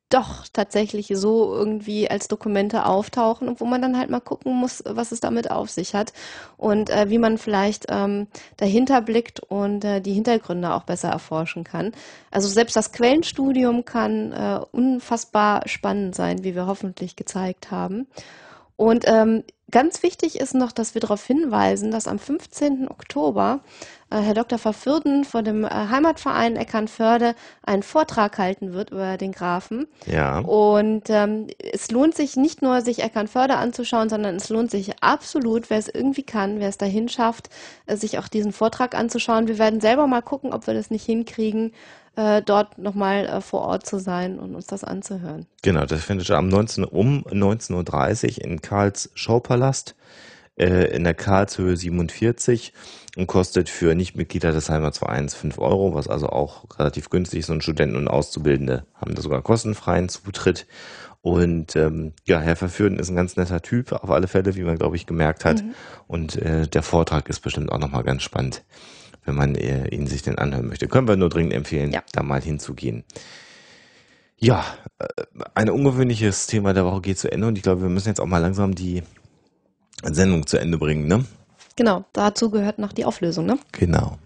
doch tatsächlich so irgendwie als Dokumente auftauchen und wo man dann halt mal gucken muss, was es damit auf sich hat und äh, wie man vielleicht ähm, dahinter blickt und äh, die Hintergründe auch besser erforschen kann. Also selbst das Quellenstudium kann äh, unfassbar spannend sein, wie wir hoffentlich gezeigt haben. Und ähm, ganz wichtig ist noch, dass wir darauf hinweisen, dass am fünfzehnten Oktober äh, Herr Doktor Verfürden von dem äh, Heimatverein Eckernförde einen Vortrag halten wird über den Grafen. Ja. Und ähm, es lohnt sich nicht nur, sich Eckernförde anzuschauen, sondern es lohnt sich absolut, wer es irgendwie kann, wer es dahin schafft, äh, sich auch diesen Vortrag anzuschauen. Wir werden selber mal gucken, ob wir das nicht hinkriegen, äh, dort nochmal äh, vor Ort zu sein und uns das anzuhören. Genau, das findet am neunzehn um neunzehn Uhr dreißig in Karls Schaupalast äh, in der Karlshöhe siebenundvierzig und kostet für Nichtmitglieder des Heimatvereins fünf Euro, was also auch relativ günstig ist. Und Studenten und Auszubildende haben da sogar kostenfreien Zutritt. Und ähm, ja, Herr Verfürden ist ein ganz netter Typ, auf alle Fälle, wie man, glaube ich, gemerkt hat. Mhm. Und äh, der Vortrag ist bestimmt auch nochmal ganz spannend, wenn man äh, ihn sich denn anhören möchte. Können wir nur dringend empfehlen, ja, da mal hinzugehen. Ja, äh, ein ungewöhnliches Thema der Woche geht zu Ende und ich glaube, wir müssen jetzt auch mal langsam die Sendung zu Ende bringen, ne? Genau, dazu gehört noch die Auflösung, ne? Genau.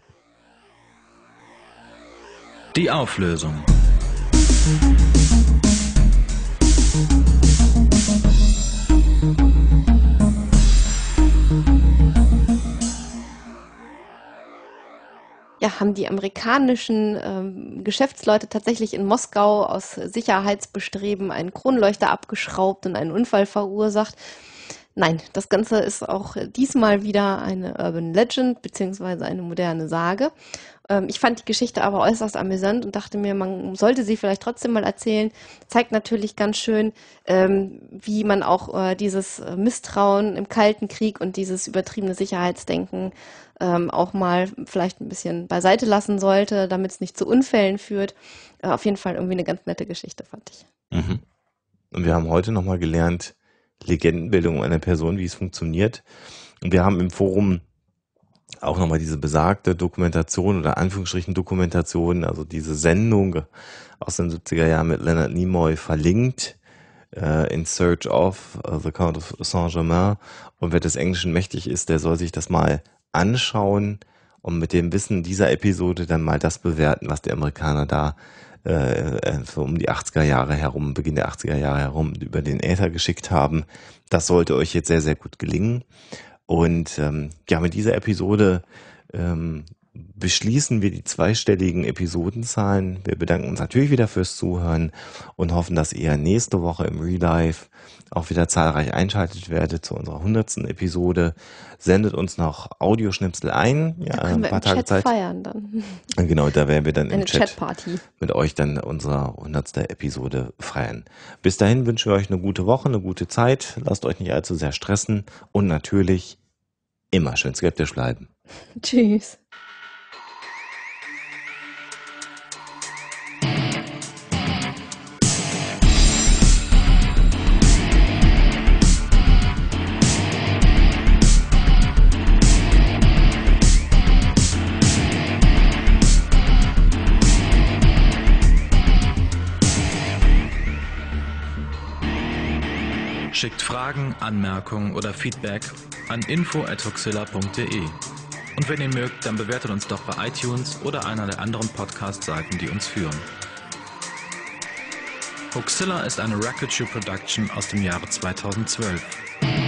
Die Auflösung. Ja, haben die amerikanischen ähm, Geschäftsleute tatsächlich in Moskau aus Sicherheitsbestreben einen Kronleuchter abgeschraubt und einen Unfall verursacht? Nein, das Ganze ist auch diesmal wieder eine Urban Legend beziehungsweise eine moderne Sage. Ähm, ich fand die Geschichte aber äußerst amüsant und dachte mir, man sollte sie vielleicht trotzdem mal erzählen. Zeigt natürlich ganz schön, ähm, wie man auch äh, dieses Misstrauen im Kalten Krieg und dieses übertriebene Sicherheitsdenken ähm, auch mal vielleicht ein bisschen beiseite lassen sollte, damit es nicht zu Unfällen führt. Äh, auf jeden Fall irgendwie eine ganz nette Geschichte, fand ich. Mhm. Und wir haben heute nochmal gelernt, Legendenbildung einer Person, wie es funktioniert. Und wir haben im Forum auch nochmal diese besagte Dokumentation oder Anführungsstrichen Dokumentation, also diese Sendung aus den siebziger Jahren mit Leonard Nimoy verlinkt, äh, In Search of uh, the Count of Saint-Germain. Und wer des Englischen mächtig ist, der soll sich das mal anschauen und mit dem Wissen dieser Episode dann mal das bewerten, was die Amerikaner da äh, so um die achtziger Jahre herum, Beginn der achtziger Jahre herum über den Äther geschickt haben. Das sollte euch jetzt sehr, sehr gut gelingen. Und ähm, ja, mit dieser Episode ähm, beschließen wir die zweistelligen Episodenzahlen. Wir bedanken uns natürlich wieder fürs Zuhören und hoffen, dass ihr nächste Woche im Real Life auch wieder zahlreich einschaltet werdet zu unserer hundertsten Episode. Sendet uns noch Audioschnipsel ein. Ja, da können wir ein paar im Tage Chat Zeit. feiern dann. Genau, da werden wir dann Eine im Chat Chatparty mit euch dann unsere hundertste Episode feiern. Bis dahin wünschen wir euch eine gute Woche, eine gute Zeit. Lasst euch nicht allzu sehr stressen und natürlich immer schön skeptisch bleiben. Tschüss. Schickt Fragen, Anmerkungen oder Feedback an info at huxilla punkt de. Und wenn ihr mögt, dann bewertet uns doch bei iTunes oder einer der anderen Podcast-Seiten, die uns führen. Huxilla ist eine Record Shoe Production aus dem Jahre zweitausendzwölf.